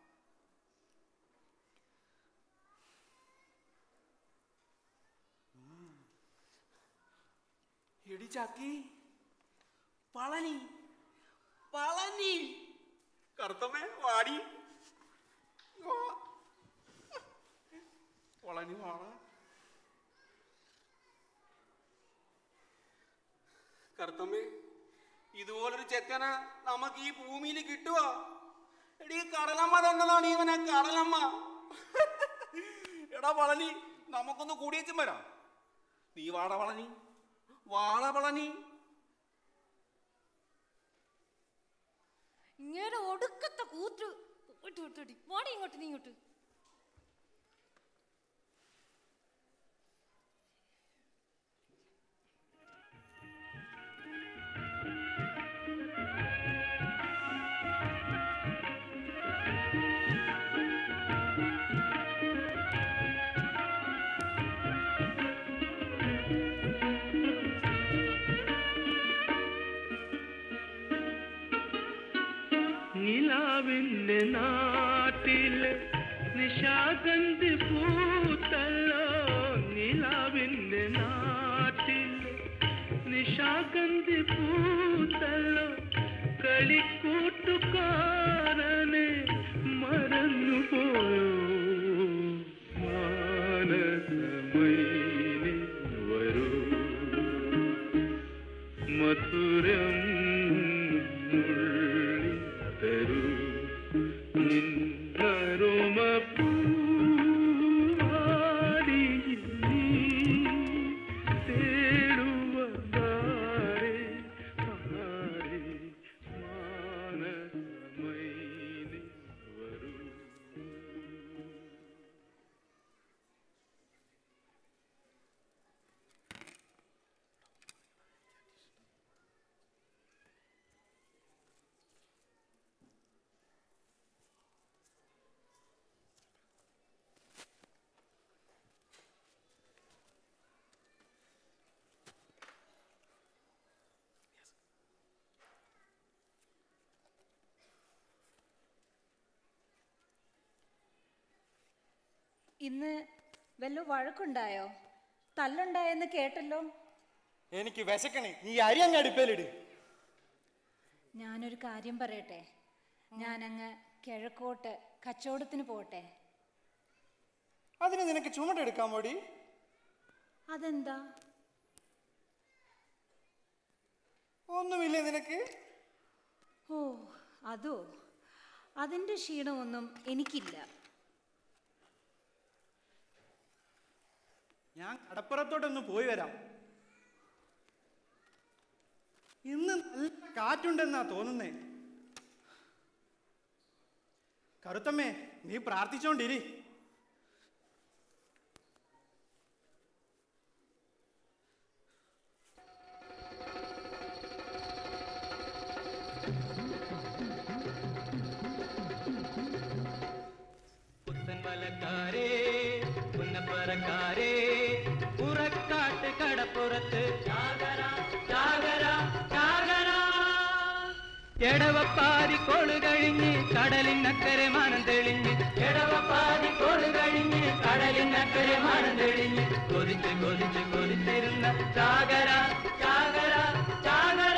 എടി ചാക്കി പളനി പളനി കറുത്തമ്മേ വാടി പളനി വാടാ കറുത്തമ്മേ ഇതുപോലൊരു ചെക്കന നമുക്ക് ഈ ഭൂമിയിൽ കിട്ടുവോ എടീ കടലമ്മ തന്നതാണ് ഇവനെ കടലമ്മ എടാ പളനി നമുക്കൊന്ന് കൂടിയേച്ചും വരാം നീ വാട പളനി വാട പളനി ഇങ്ങനെ ഒടുക്കത്തെ കൂത്ത് വിട്ടു വിട്ടോടി മോടി ഇങ്ങോട്ട് നീ ഇങ്ങോട്ട് നിലാവിന്റെ നാട്ടില് നിശാഗന്ധി പൂത്തല്ലോ നിലാവിന്റെ നാട്ടില് നിശാഗന്ധി പൂത്തല്ലോ കളിക്കൂട്ടുകാരനെ മറന്നുപോയോ മാനസമൈനി വരൂ മധുരം തരൂ നിന്നരുമ പൂവാടി നീ തേടുവതാരെ ആരെ മാനസമൈനി വരൂ ഇന്ന് വല്ല വഴക്കുണ്ടായോ തല്ലുണ്ടായെന്ന് കേട്ടല്ലോ എനിക്ക് വിശക്കണേ നീ അരി അങ്ങ് അടുപ്പേലിട് ഞാനൊരു കാര്യം പറയട്ടെ ഞാനങ്ങ് കിഴക്കോട്ട് കച്ചവടത്തിന് പോട്ടെ അതിന് നിനക്ക് ചുമടെടുക്കാൻ മോടി അതെന്താ ഒന്നുമില്ലേ നിനക്ക് ഓ അതോ അതിൻ്റെ ക്ഷീണമൊന്നും എനിക്കില്ല. ഞാൻ കടപ്പുറത്തോട്ടൊന്ന് പോയി വരാം. ഇന്ന് നല്ല കാറ്റുണ്ടെന്നാ തോന്നുന്നേ. കറുത്തമ്മേ, നീ പ്രാർത്ഥിച്ചോണ്ടിരി. പുത്തൻവലക്കാരേ, പുന്നപ്പറക്കാരേ, പുറക്കാട്ട് കടപ്പുറത്ത് ജാഗര ജാഗര ജാഗര. എടവപ്പാതി കോള് കഴിഞ്ഞ് കടലിനക്കരെ മാനം തെളിഞ്ഞ്, എടവപ്പാതി കോള് കഴിഞ്ഞ് കടലിനക്കരെ മാനം തെളിഞ്ഞ്, കൊതിച്ച് കൊതിച്ച് കൊതിച്ചിരുന്ന ജാഗര ജാഗര ജാഗര.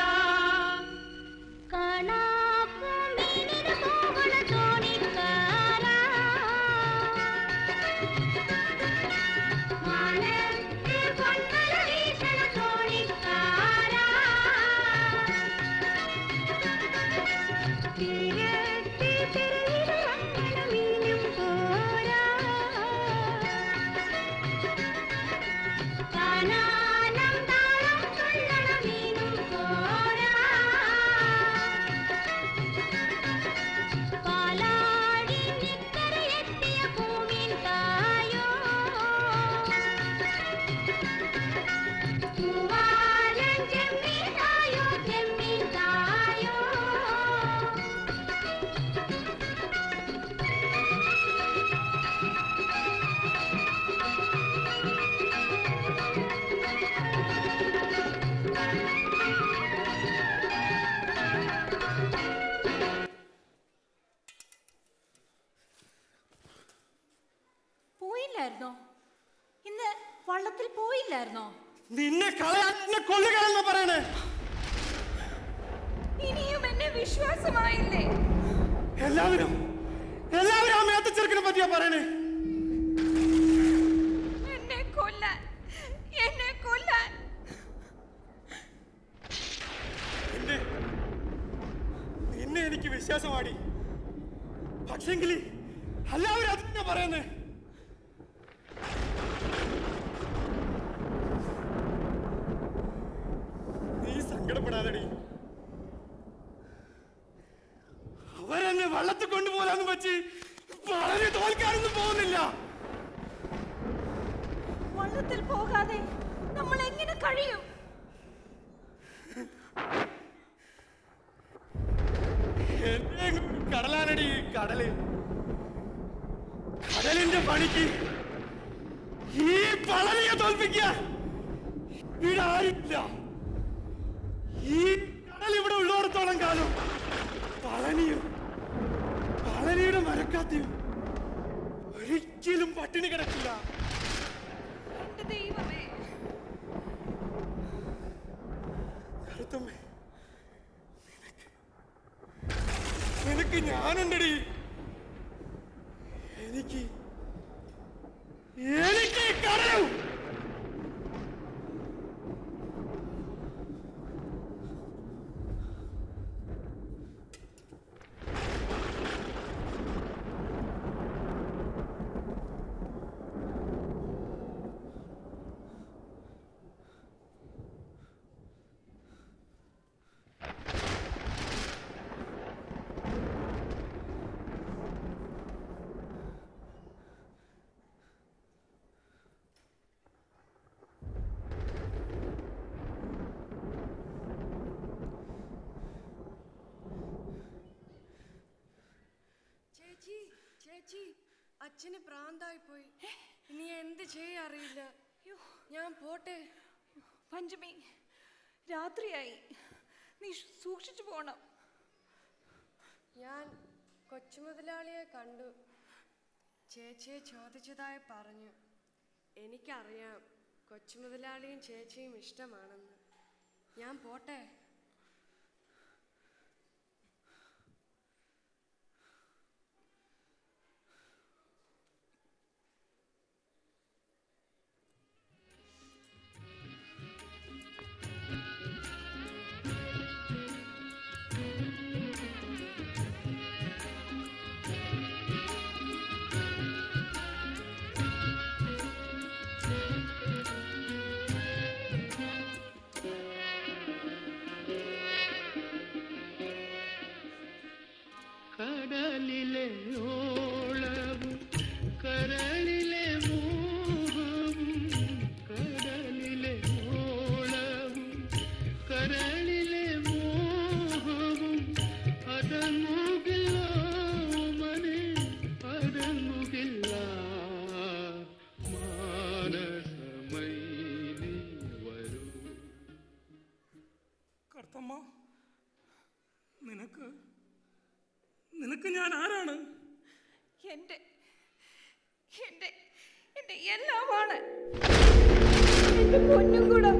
ഇന്ന് വള്ളത്തിൽ പോയില്ലായിരുന്നോ? നിന്നെ കളയാൻ എന്നെ കൊല്ലുകയാണെന്ന് പറയണേ. ഇനിയും എന്നെ വിശ്വാസമായില്ലേ? എല്ലാവരും എല്ലാവരും ആ മേത്ത ചെറുക്കിനെ പറ്റിയാ പറയണേ. എന്നെ കൊല്ലാൻ എന്നെ കൊല്ലാൻ നിന്നെ നിന്നെ എനിക്ക് വിശ്വാസമാടി. പക്ഷെങ്കിൽ എല്ലാവരും അതിനെ പറയുന്നേ. നീ സങ്കടപ്പെടാതടി. അവരെന്നെ വള്ളത്തിൽ കൊണ്ടുപോകാന്ന് വെച്ച് വളരെ തോൽക്കാനൊന്നും പോകുന്നില്ല. വള്ളത്തിൽ പോകാതെ നമ്മൾ എങ്ങനെ കഴിയും? കടലാനടി കടല്. കടലിന്റെ പണിക്ക് ഈ പളനിയെ തോൽപ്പിക്കാൻ ഇവിടെ ആരുമില്ല. ഈ കടൽ ഇവിടെ ഉള്ളിടത്തോളം കാലം പളനിയും പളനിയുടെ മരക്കാത്തിയും ഒരിക്കലും പട്ടിണി കിടക്കില്ല. എന്റെ ദൈവമേ, കറുത്തമ്മേ, നിനക്ക് ഞാനുണ്ടടി. എനിക്ക് എനിക്ക് കടലും ചേച്ചി, അച്ഛന് പ്രാന്തായി പോയി. ഇനി എന്ത് ചെയ്യാ അറിയില്ല. ഞാൻ പോട്ടെ. പഞ്ചമി, രാത്രിയായി. നീ സൂക്ഷിച്ചു പോണം. ഞാൻ കൊച്ചുമുതലാളിയെ കണ്ടു. ചേച്ചിയെ ചോദിച്ചതായി പറഞ്ഞു. എനിക്കറിയാം കൊച്ചുമുതലാളിയും ചേച്ചിയും ഇഷ്ടമാണെന്ന്. ഞാൻ പോട്ടെ. ആരാണ്? എന്റെ എന്റെ എന്റെ എല്ലാമാണ്. എന്റെ പൊന്നും കൂടെ.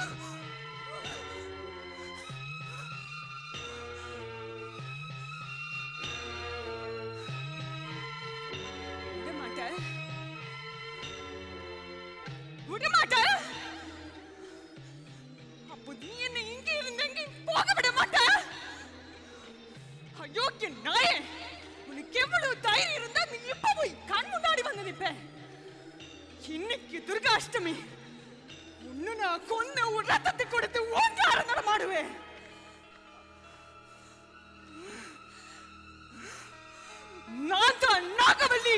அப்போ நீ என்ன இங்க இருந்தெங்க போக விட மாட்ட? அயோக்கிய நாயே, உனக்கு எவ்வளவு தைரியம் இருந்தா நீ இப்ப போய் கண் முன்னாடி வந்து நிப்ப? இன்னைக்கு துர்காஷ்டமி, ஒன்னு நான் கொன்ன ஒரு ரத்தத்தை கொடுத்து ஓங்கார நடமாடுவேன். நான் தான் நாகவல்லி.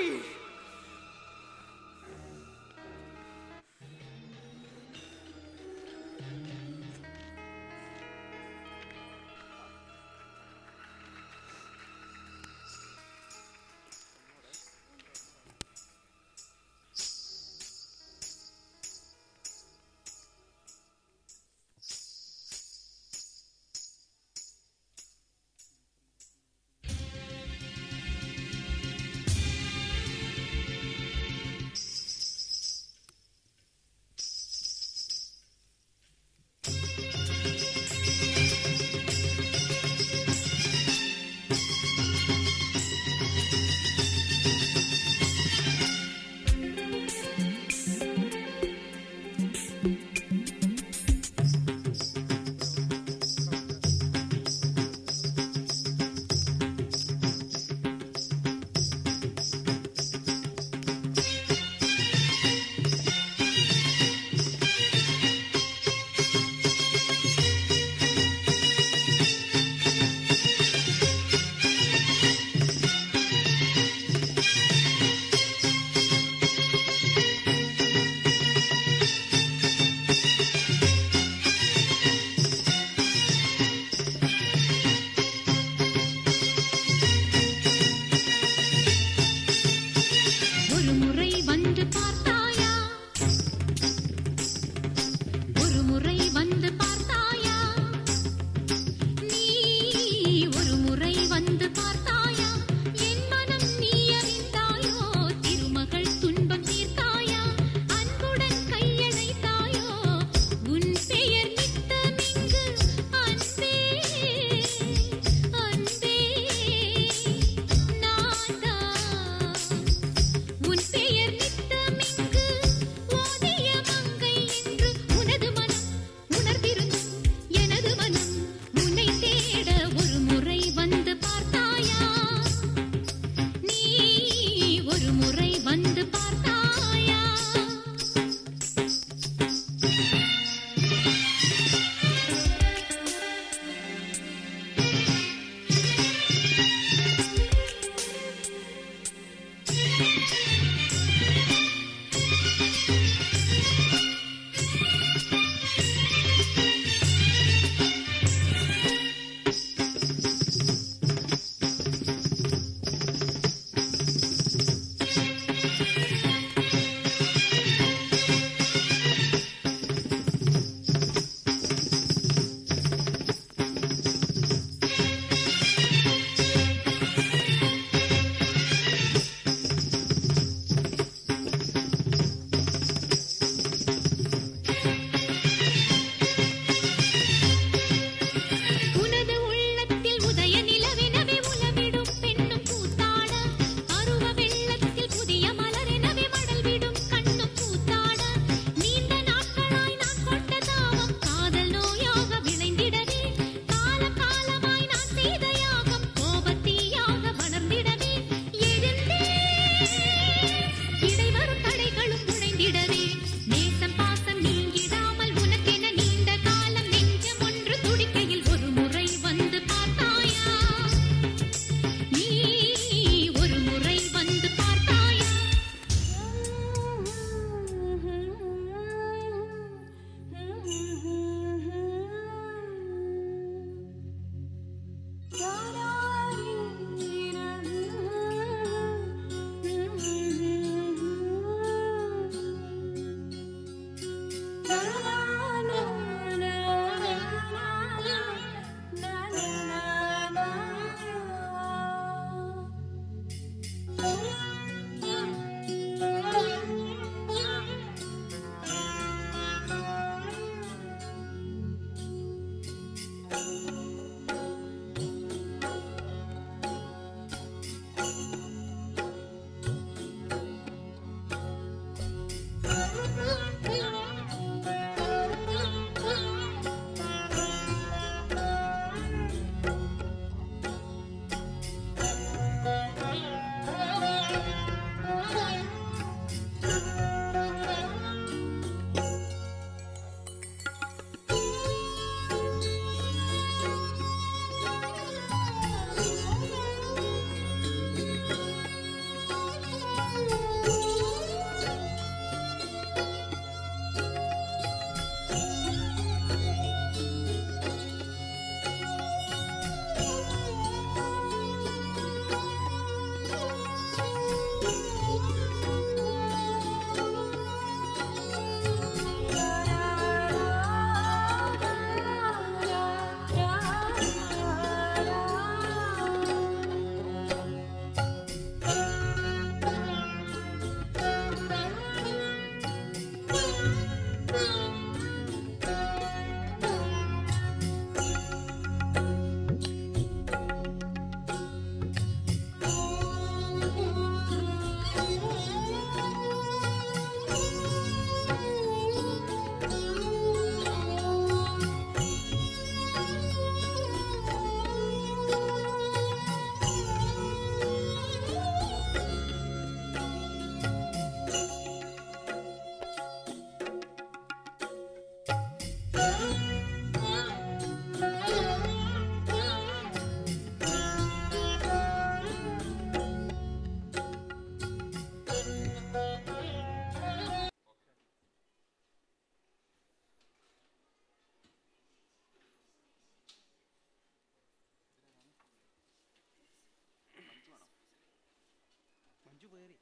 മഞ്ജു പേര്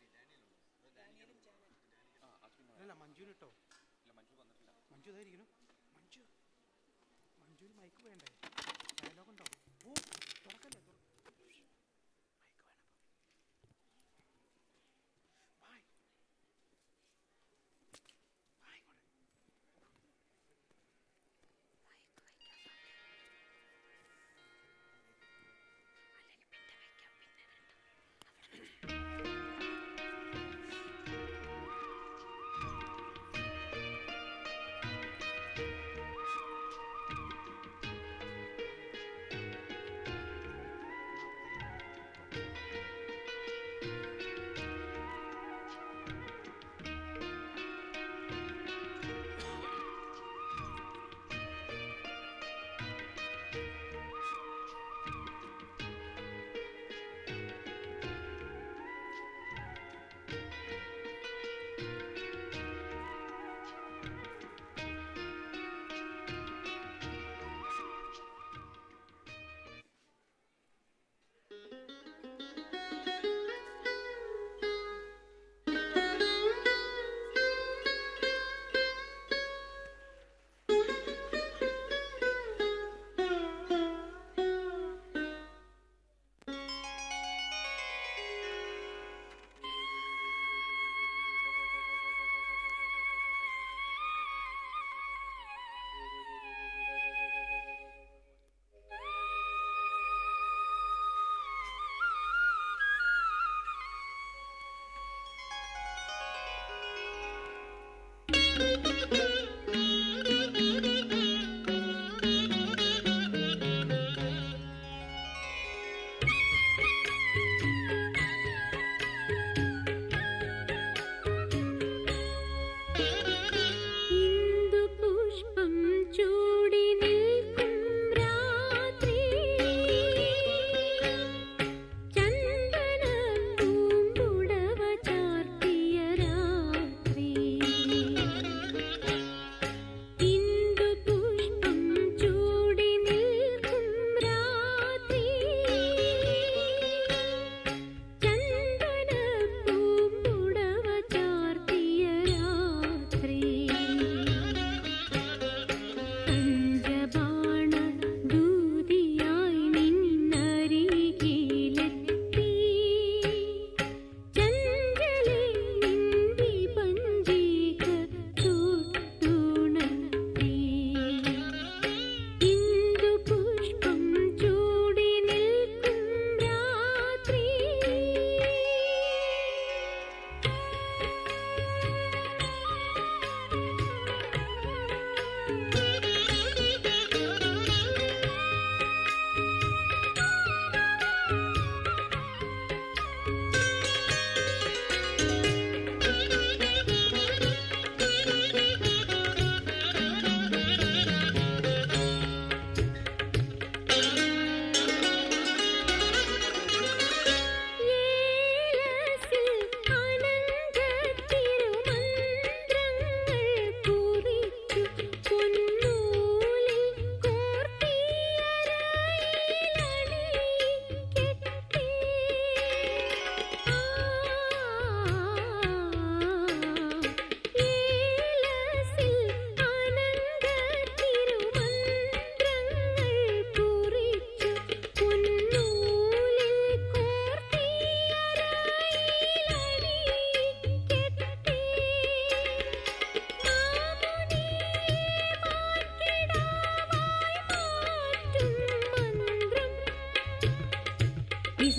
അല്ല മഞ്ജുവിന് കേട്ടോ മഞ്ജു ഇതായിരിക്കണം മഞ്ജു മഞ്ജുവിന് മൈക്ക് വേണ്ടേ ഡയലോഗ് ഉണ്ടോ ഓ തുറക്കല്ലേ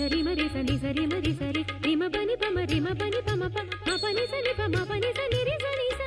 సరి మరి సని సరి మరి సరి రిమ పని పమ రిమ పని పమ ప మ పని సని పమ పని సని రి సని సా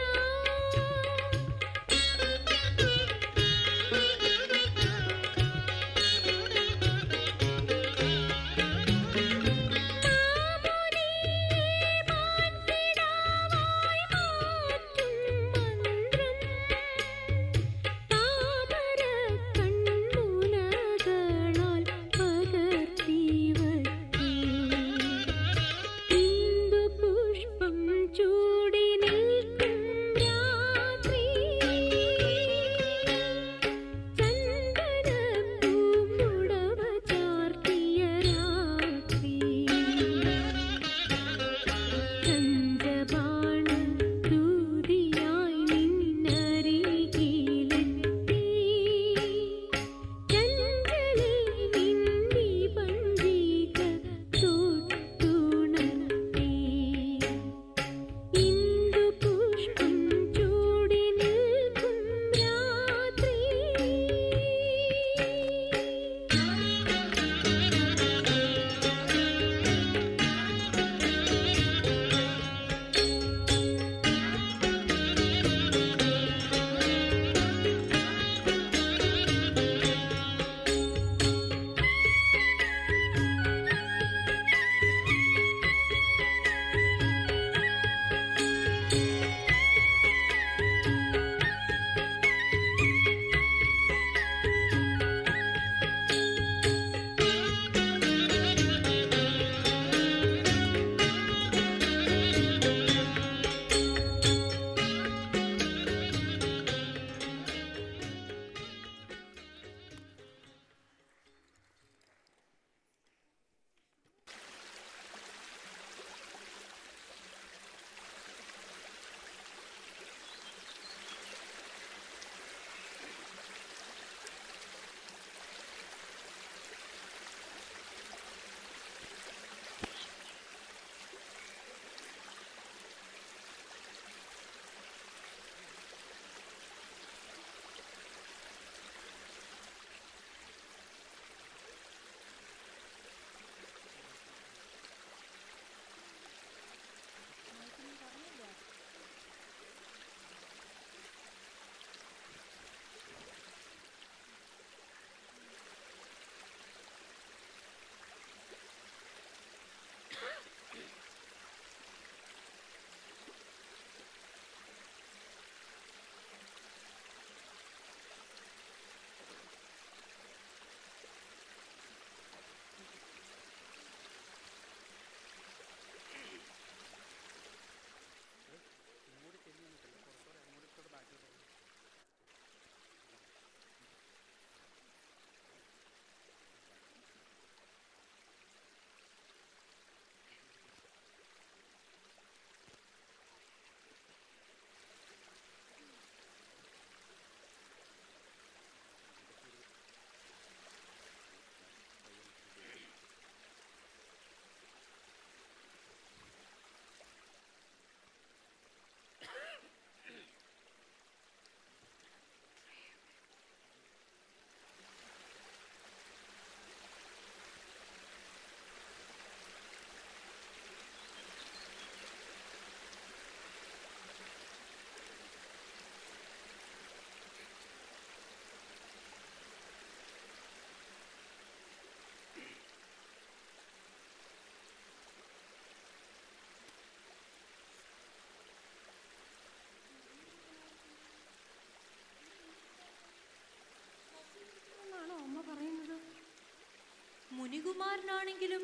മുനികുമാരനാണെങ്കിലും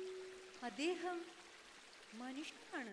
അദ്ദേഹം മനുഷ്യനാണ്.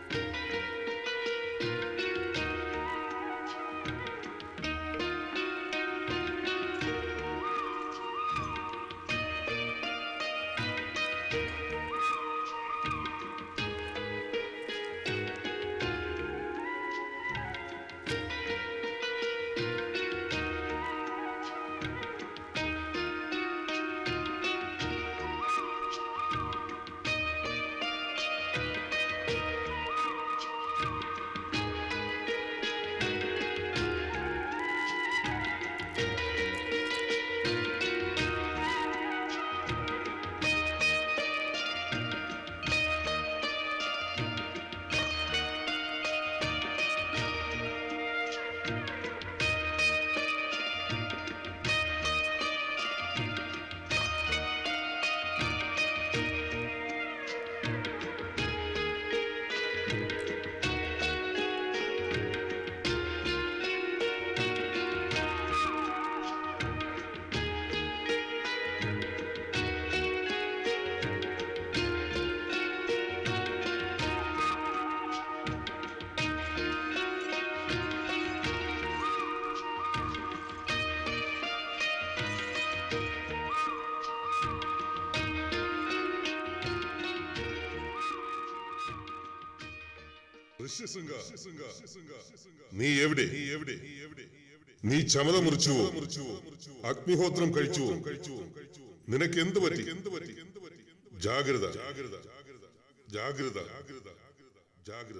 നീ എവിടെ നീ ചമത മുറിച്ചുവോ അഗ്നിഹോത്രം കഴിച്ചുവോ നിനക്ക് എന്ത് പറ്റി ജാഗ്രത ജാഗ്രത ജാഗ്രത ജാഗ്രത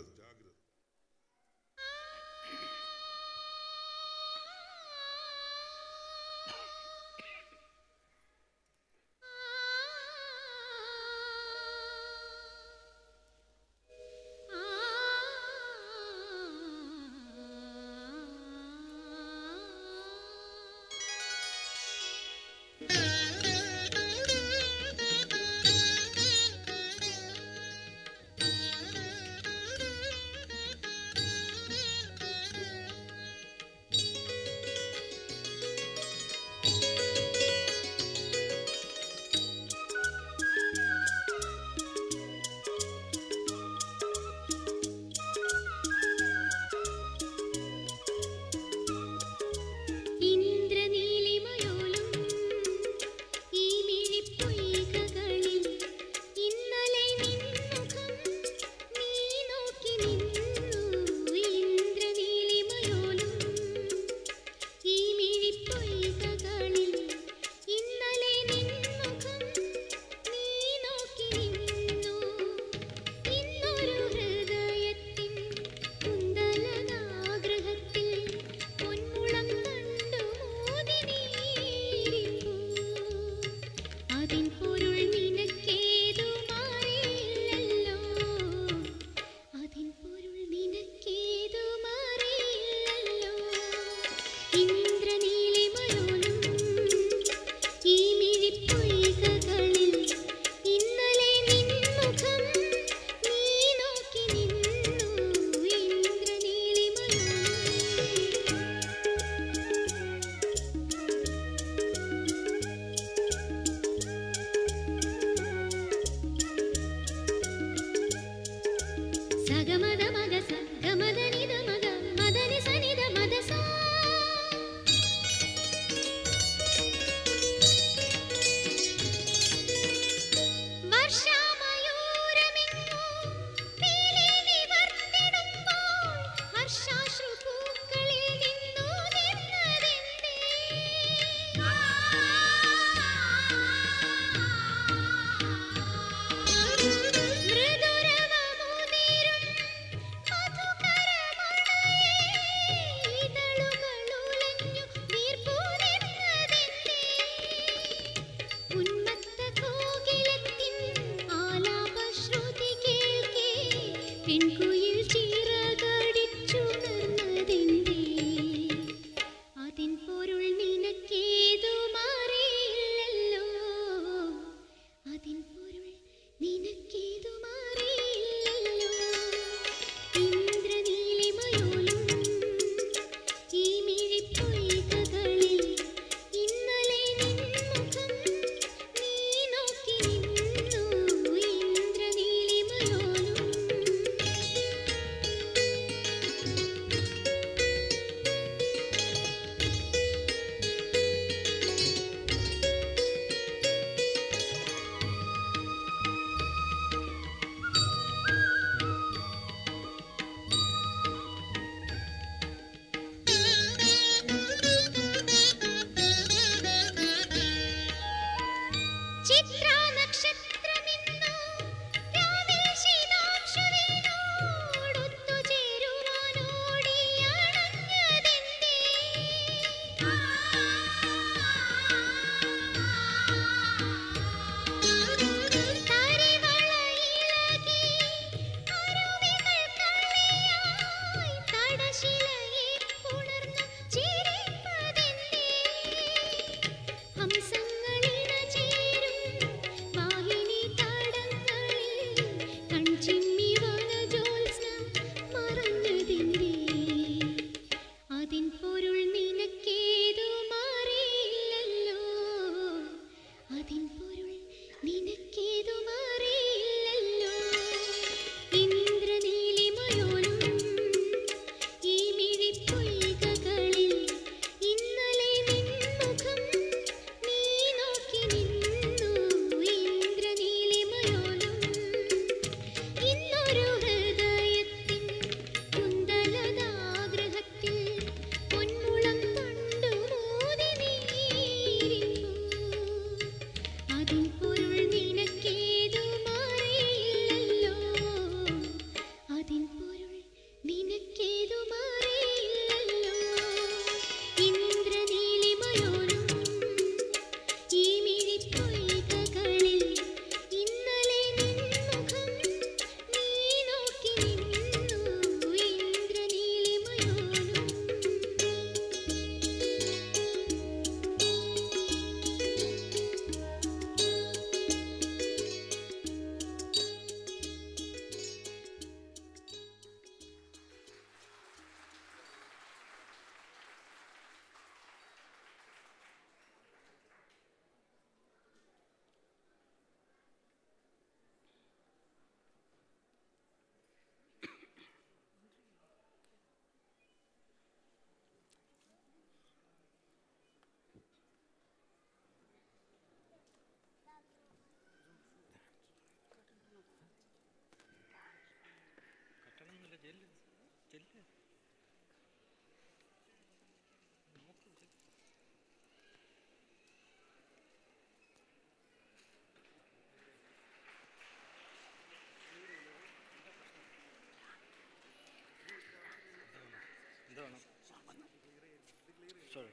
Sorry.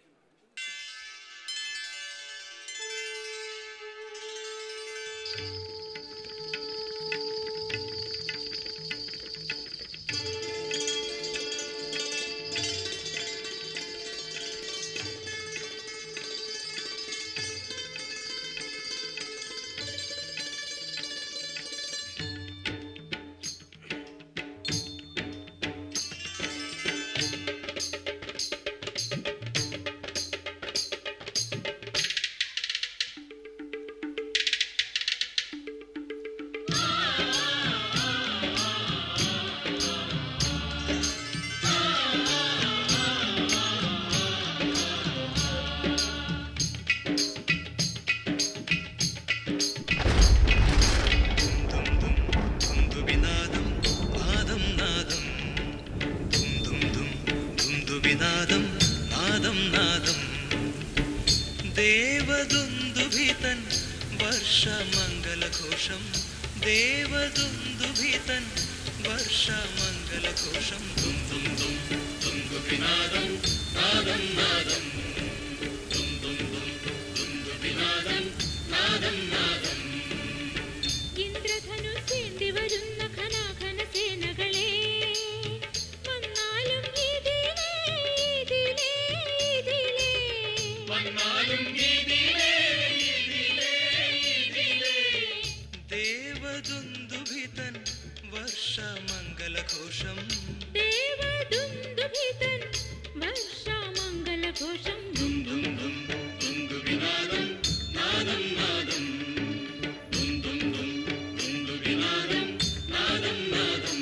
ദേവദുന്ദുഭിതൻ വർഷമംഗലഘോഷം ദേവദുന്ദുഭിതൻ വർഷമംഗലഘോഷം ദും ദും ദും ദുന്ദുഭിനാദം നാദം നാദം ദും ദും ദും ദുന്ദുഭിനാദം നാദം നാദം. ഇന്ദ്രധനുസേന്തി വരുന്ന ഘനാഘന സേനകളെ വന്നാലും ഇതിലേ ഇതിലേ ഇതിലേ വന്നാലും ഇതിലേ ഇതിലേ ഇതിലേ ദേവദുന്ദുഭിതൻ വർഷമംഗലഘോഷം ദേവദുന്ദുഭിതൻ വർഷമംഗലഘോഷം ദും ദും ദും ദുന്ദുഭിനാദം നാദം നാദം ദും ദും ദും ദുന്ദുഭിനാദം നാദം നാദം.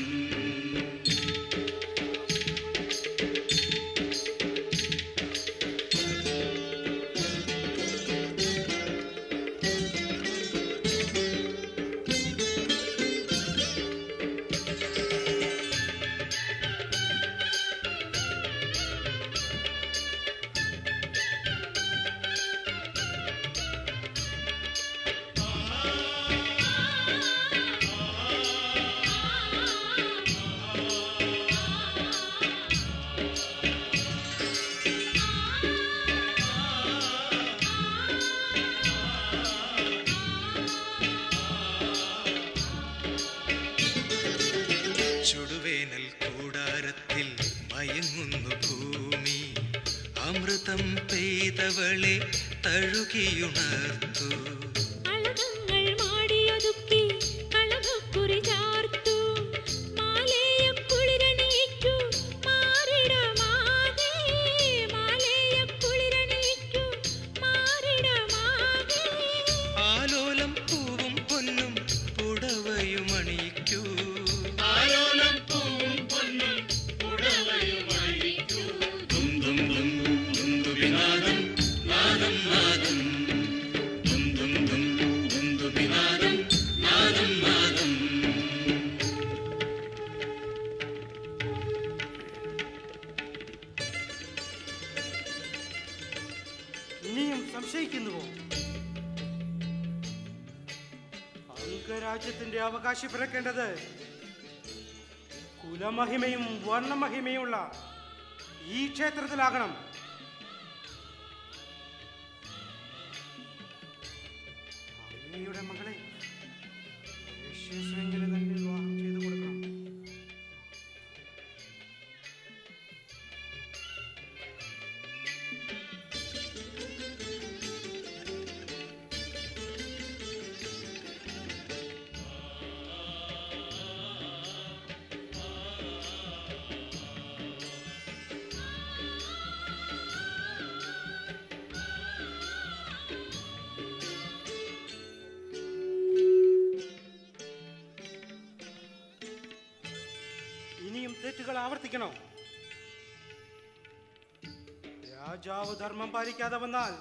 ചുടുവേനൽ കൂടാരത്തിൽ മയങ്ങുന്നു ഭൂമി അമൃതം പെയ്തവളെ തഴുകിയുണർത്തു അളകങ്ങൾ മാടിയൊതുക്കി കളഭക്കുറി ചാർത്തു മാലേയക്കുളിരണീറ്റു മാറിടമാകെ മാലേയക്കുളിരണീറ്റു മാറിടമാകെ ആലോലം പൂവും പൊന്നും പുടവയുമണിക്കൂ ആലോലം പൂവും പൊന്നും പുടവയുമണിക്കൂ ദും ദും ദും ദുന്ദുഭിനാദം നാദം നാദം ദും ദും ദും ദുന്ദുഭിനാദം നാദം നാദം. ഇനിയും സംശയിക്കുന്നുവോ? അംഗരാജ്യത്തിന്റെ അവകാശി പിറക്കേണ്ടത് കുലമഹിമയും വർണ്ണമഹിമയുമുള്ള ഈ ക്ഷേത്രത്തിലാകണം. അങ്ങയുടെ മകളെ യേശുവിനെ തന്നെ വിവാഹം ചെയ്തു കൊടുക്കണം. ഇനിയും തെറ്റുകൾ ആവർത്തിക്കണോ? രാജാവ് ധർമ്മം പാലിക്കാതെ വന്നാൽ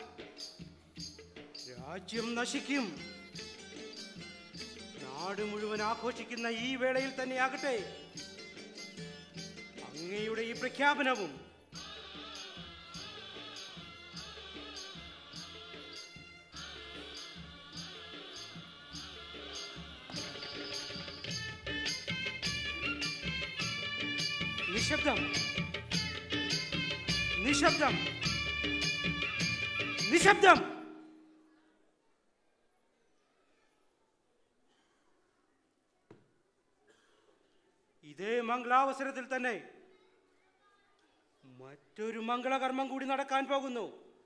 രാജ്യം നശിക്കും. നാട് മുഴുവൻ ആഘോഷിക്കുന്ന ഈ വേളയിൽ തന്നെയാകട്ടെ അങ്ങേ പ്രഖ്യാപനവും നിശബ്ദം നിശബ്ദം നിശബ്ദം. ഇതേ മംഗളാവസരത്തിൽ തന്നെ മറ്റൊരു മംഗളകർമ്മം കൂടി നടക്കാൻ പോകുന്നു.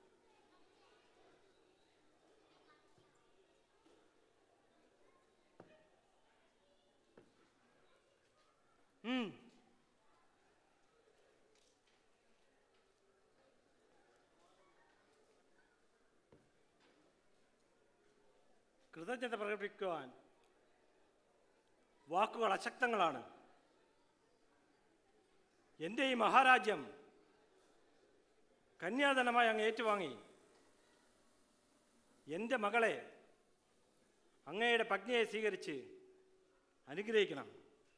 കൃതജ്ഞത പ്രകടിപ്പിക്കുവാൻ വാക്കുകൾ അശക്തങ്ങളാണ്. എൻ്റെ ഈ മഹാരാജ്യം കന്യാദാനമായി അങ്ങ് ഏറ്റുവാങ്ങി എൻ്റെ മകളെ അങ്ങയുടെ പത്നിയെ സ്വീകരിച്ച് അനുഗ്രഹിക്കണം.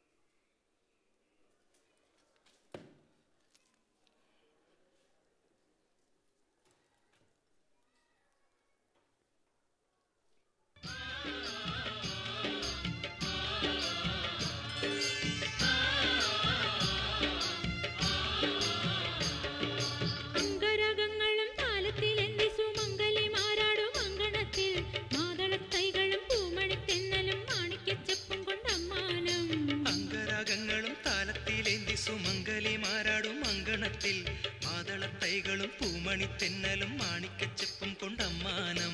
മാതളത്തൈകളും പൂമണിത്തെന്നലും മാണിക്കച്ചപ്പും കൊണ്ടമ്മാനം.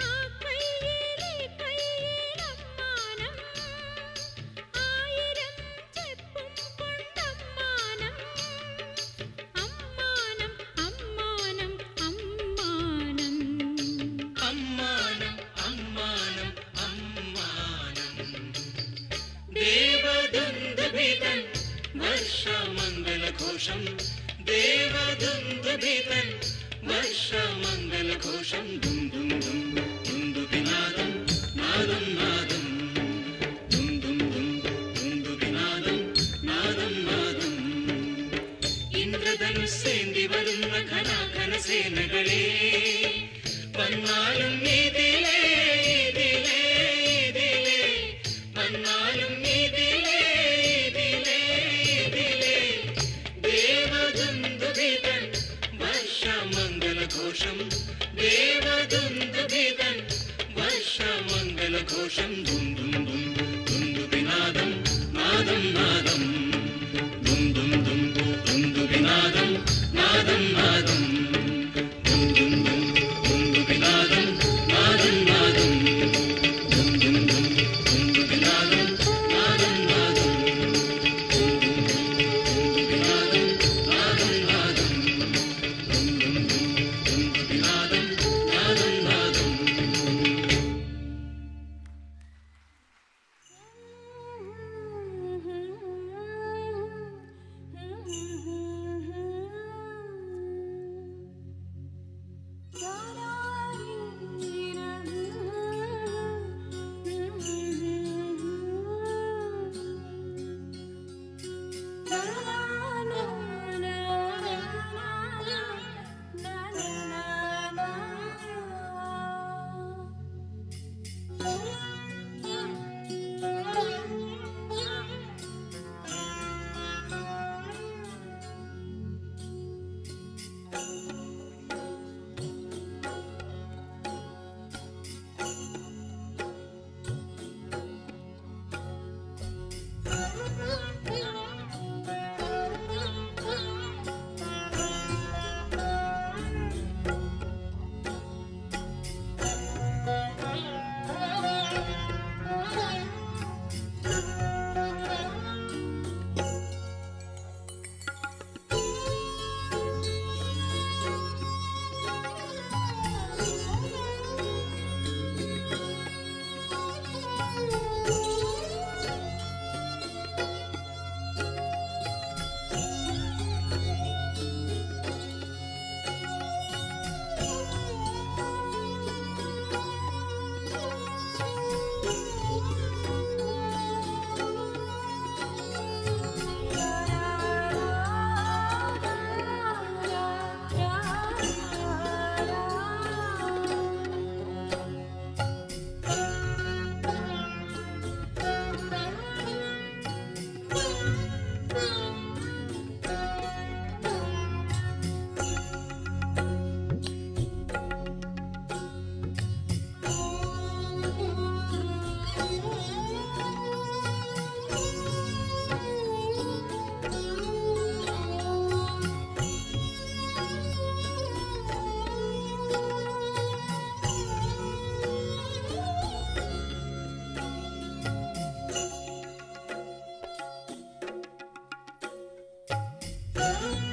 അമ്മാനം അമ്മാനം അമ്മാനം ദേവദുന്ദുഭിതൻ വർഷമംഗളഘോഷം ദേവദുന്ദുഭിതൻ വർഷമംഗളഘോഷം ദും ദും ദും ദുന്ദുഭിനാദം നാദം നാദം ദും ദും ദും ദുന്ദുഭിനാദം നാദം നാദം. ഇന്ദ്രധനുസ്സേന്തി വരുന്ന ഘനാഘനസേനകളെ വന്നാലും ഇതിലേ ഇതിലേ ഇതിലേ വന്നാലും ഇതിലേ ഇതിലേ ഇതിലേ ദേവദുന്ദുഭിതൻ വർഷമംഗളഘോഷം ദേവദുന്ദുഭിതൻ വർഷമംഗളഘോഷം ദും ദും ദും ദുന്ദുഭിനാദം നാദം നാദം ദും ദും ദും ദുന്ദുഭിനാദം നാദം നാദം ദും ദും ദും ദുന്ദുഭിനാദം നാദം നാദം ദും ദും ദും ദുന്ദുഭിനാദം നാദം നാദം ദും ദും ദും ദുന്ദുഭിനാദം നാദം നാദം ദും ദും ദും ദുന്ദുഭിനാദം നാദം നാദം. ും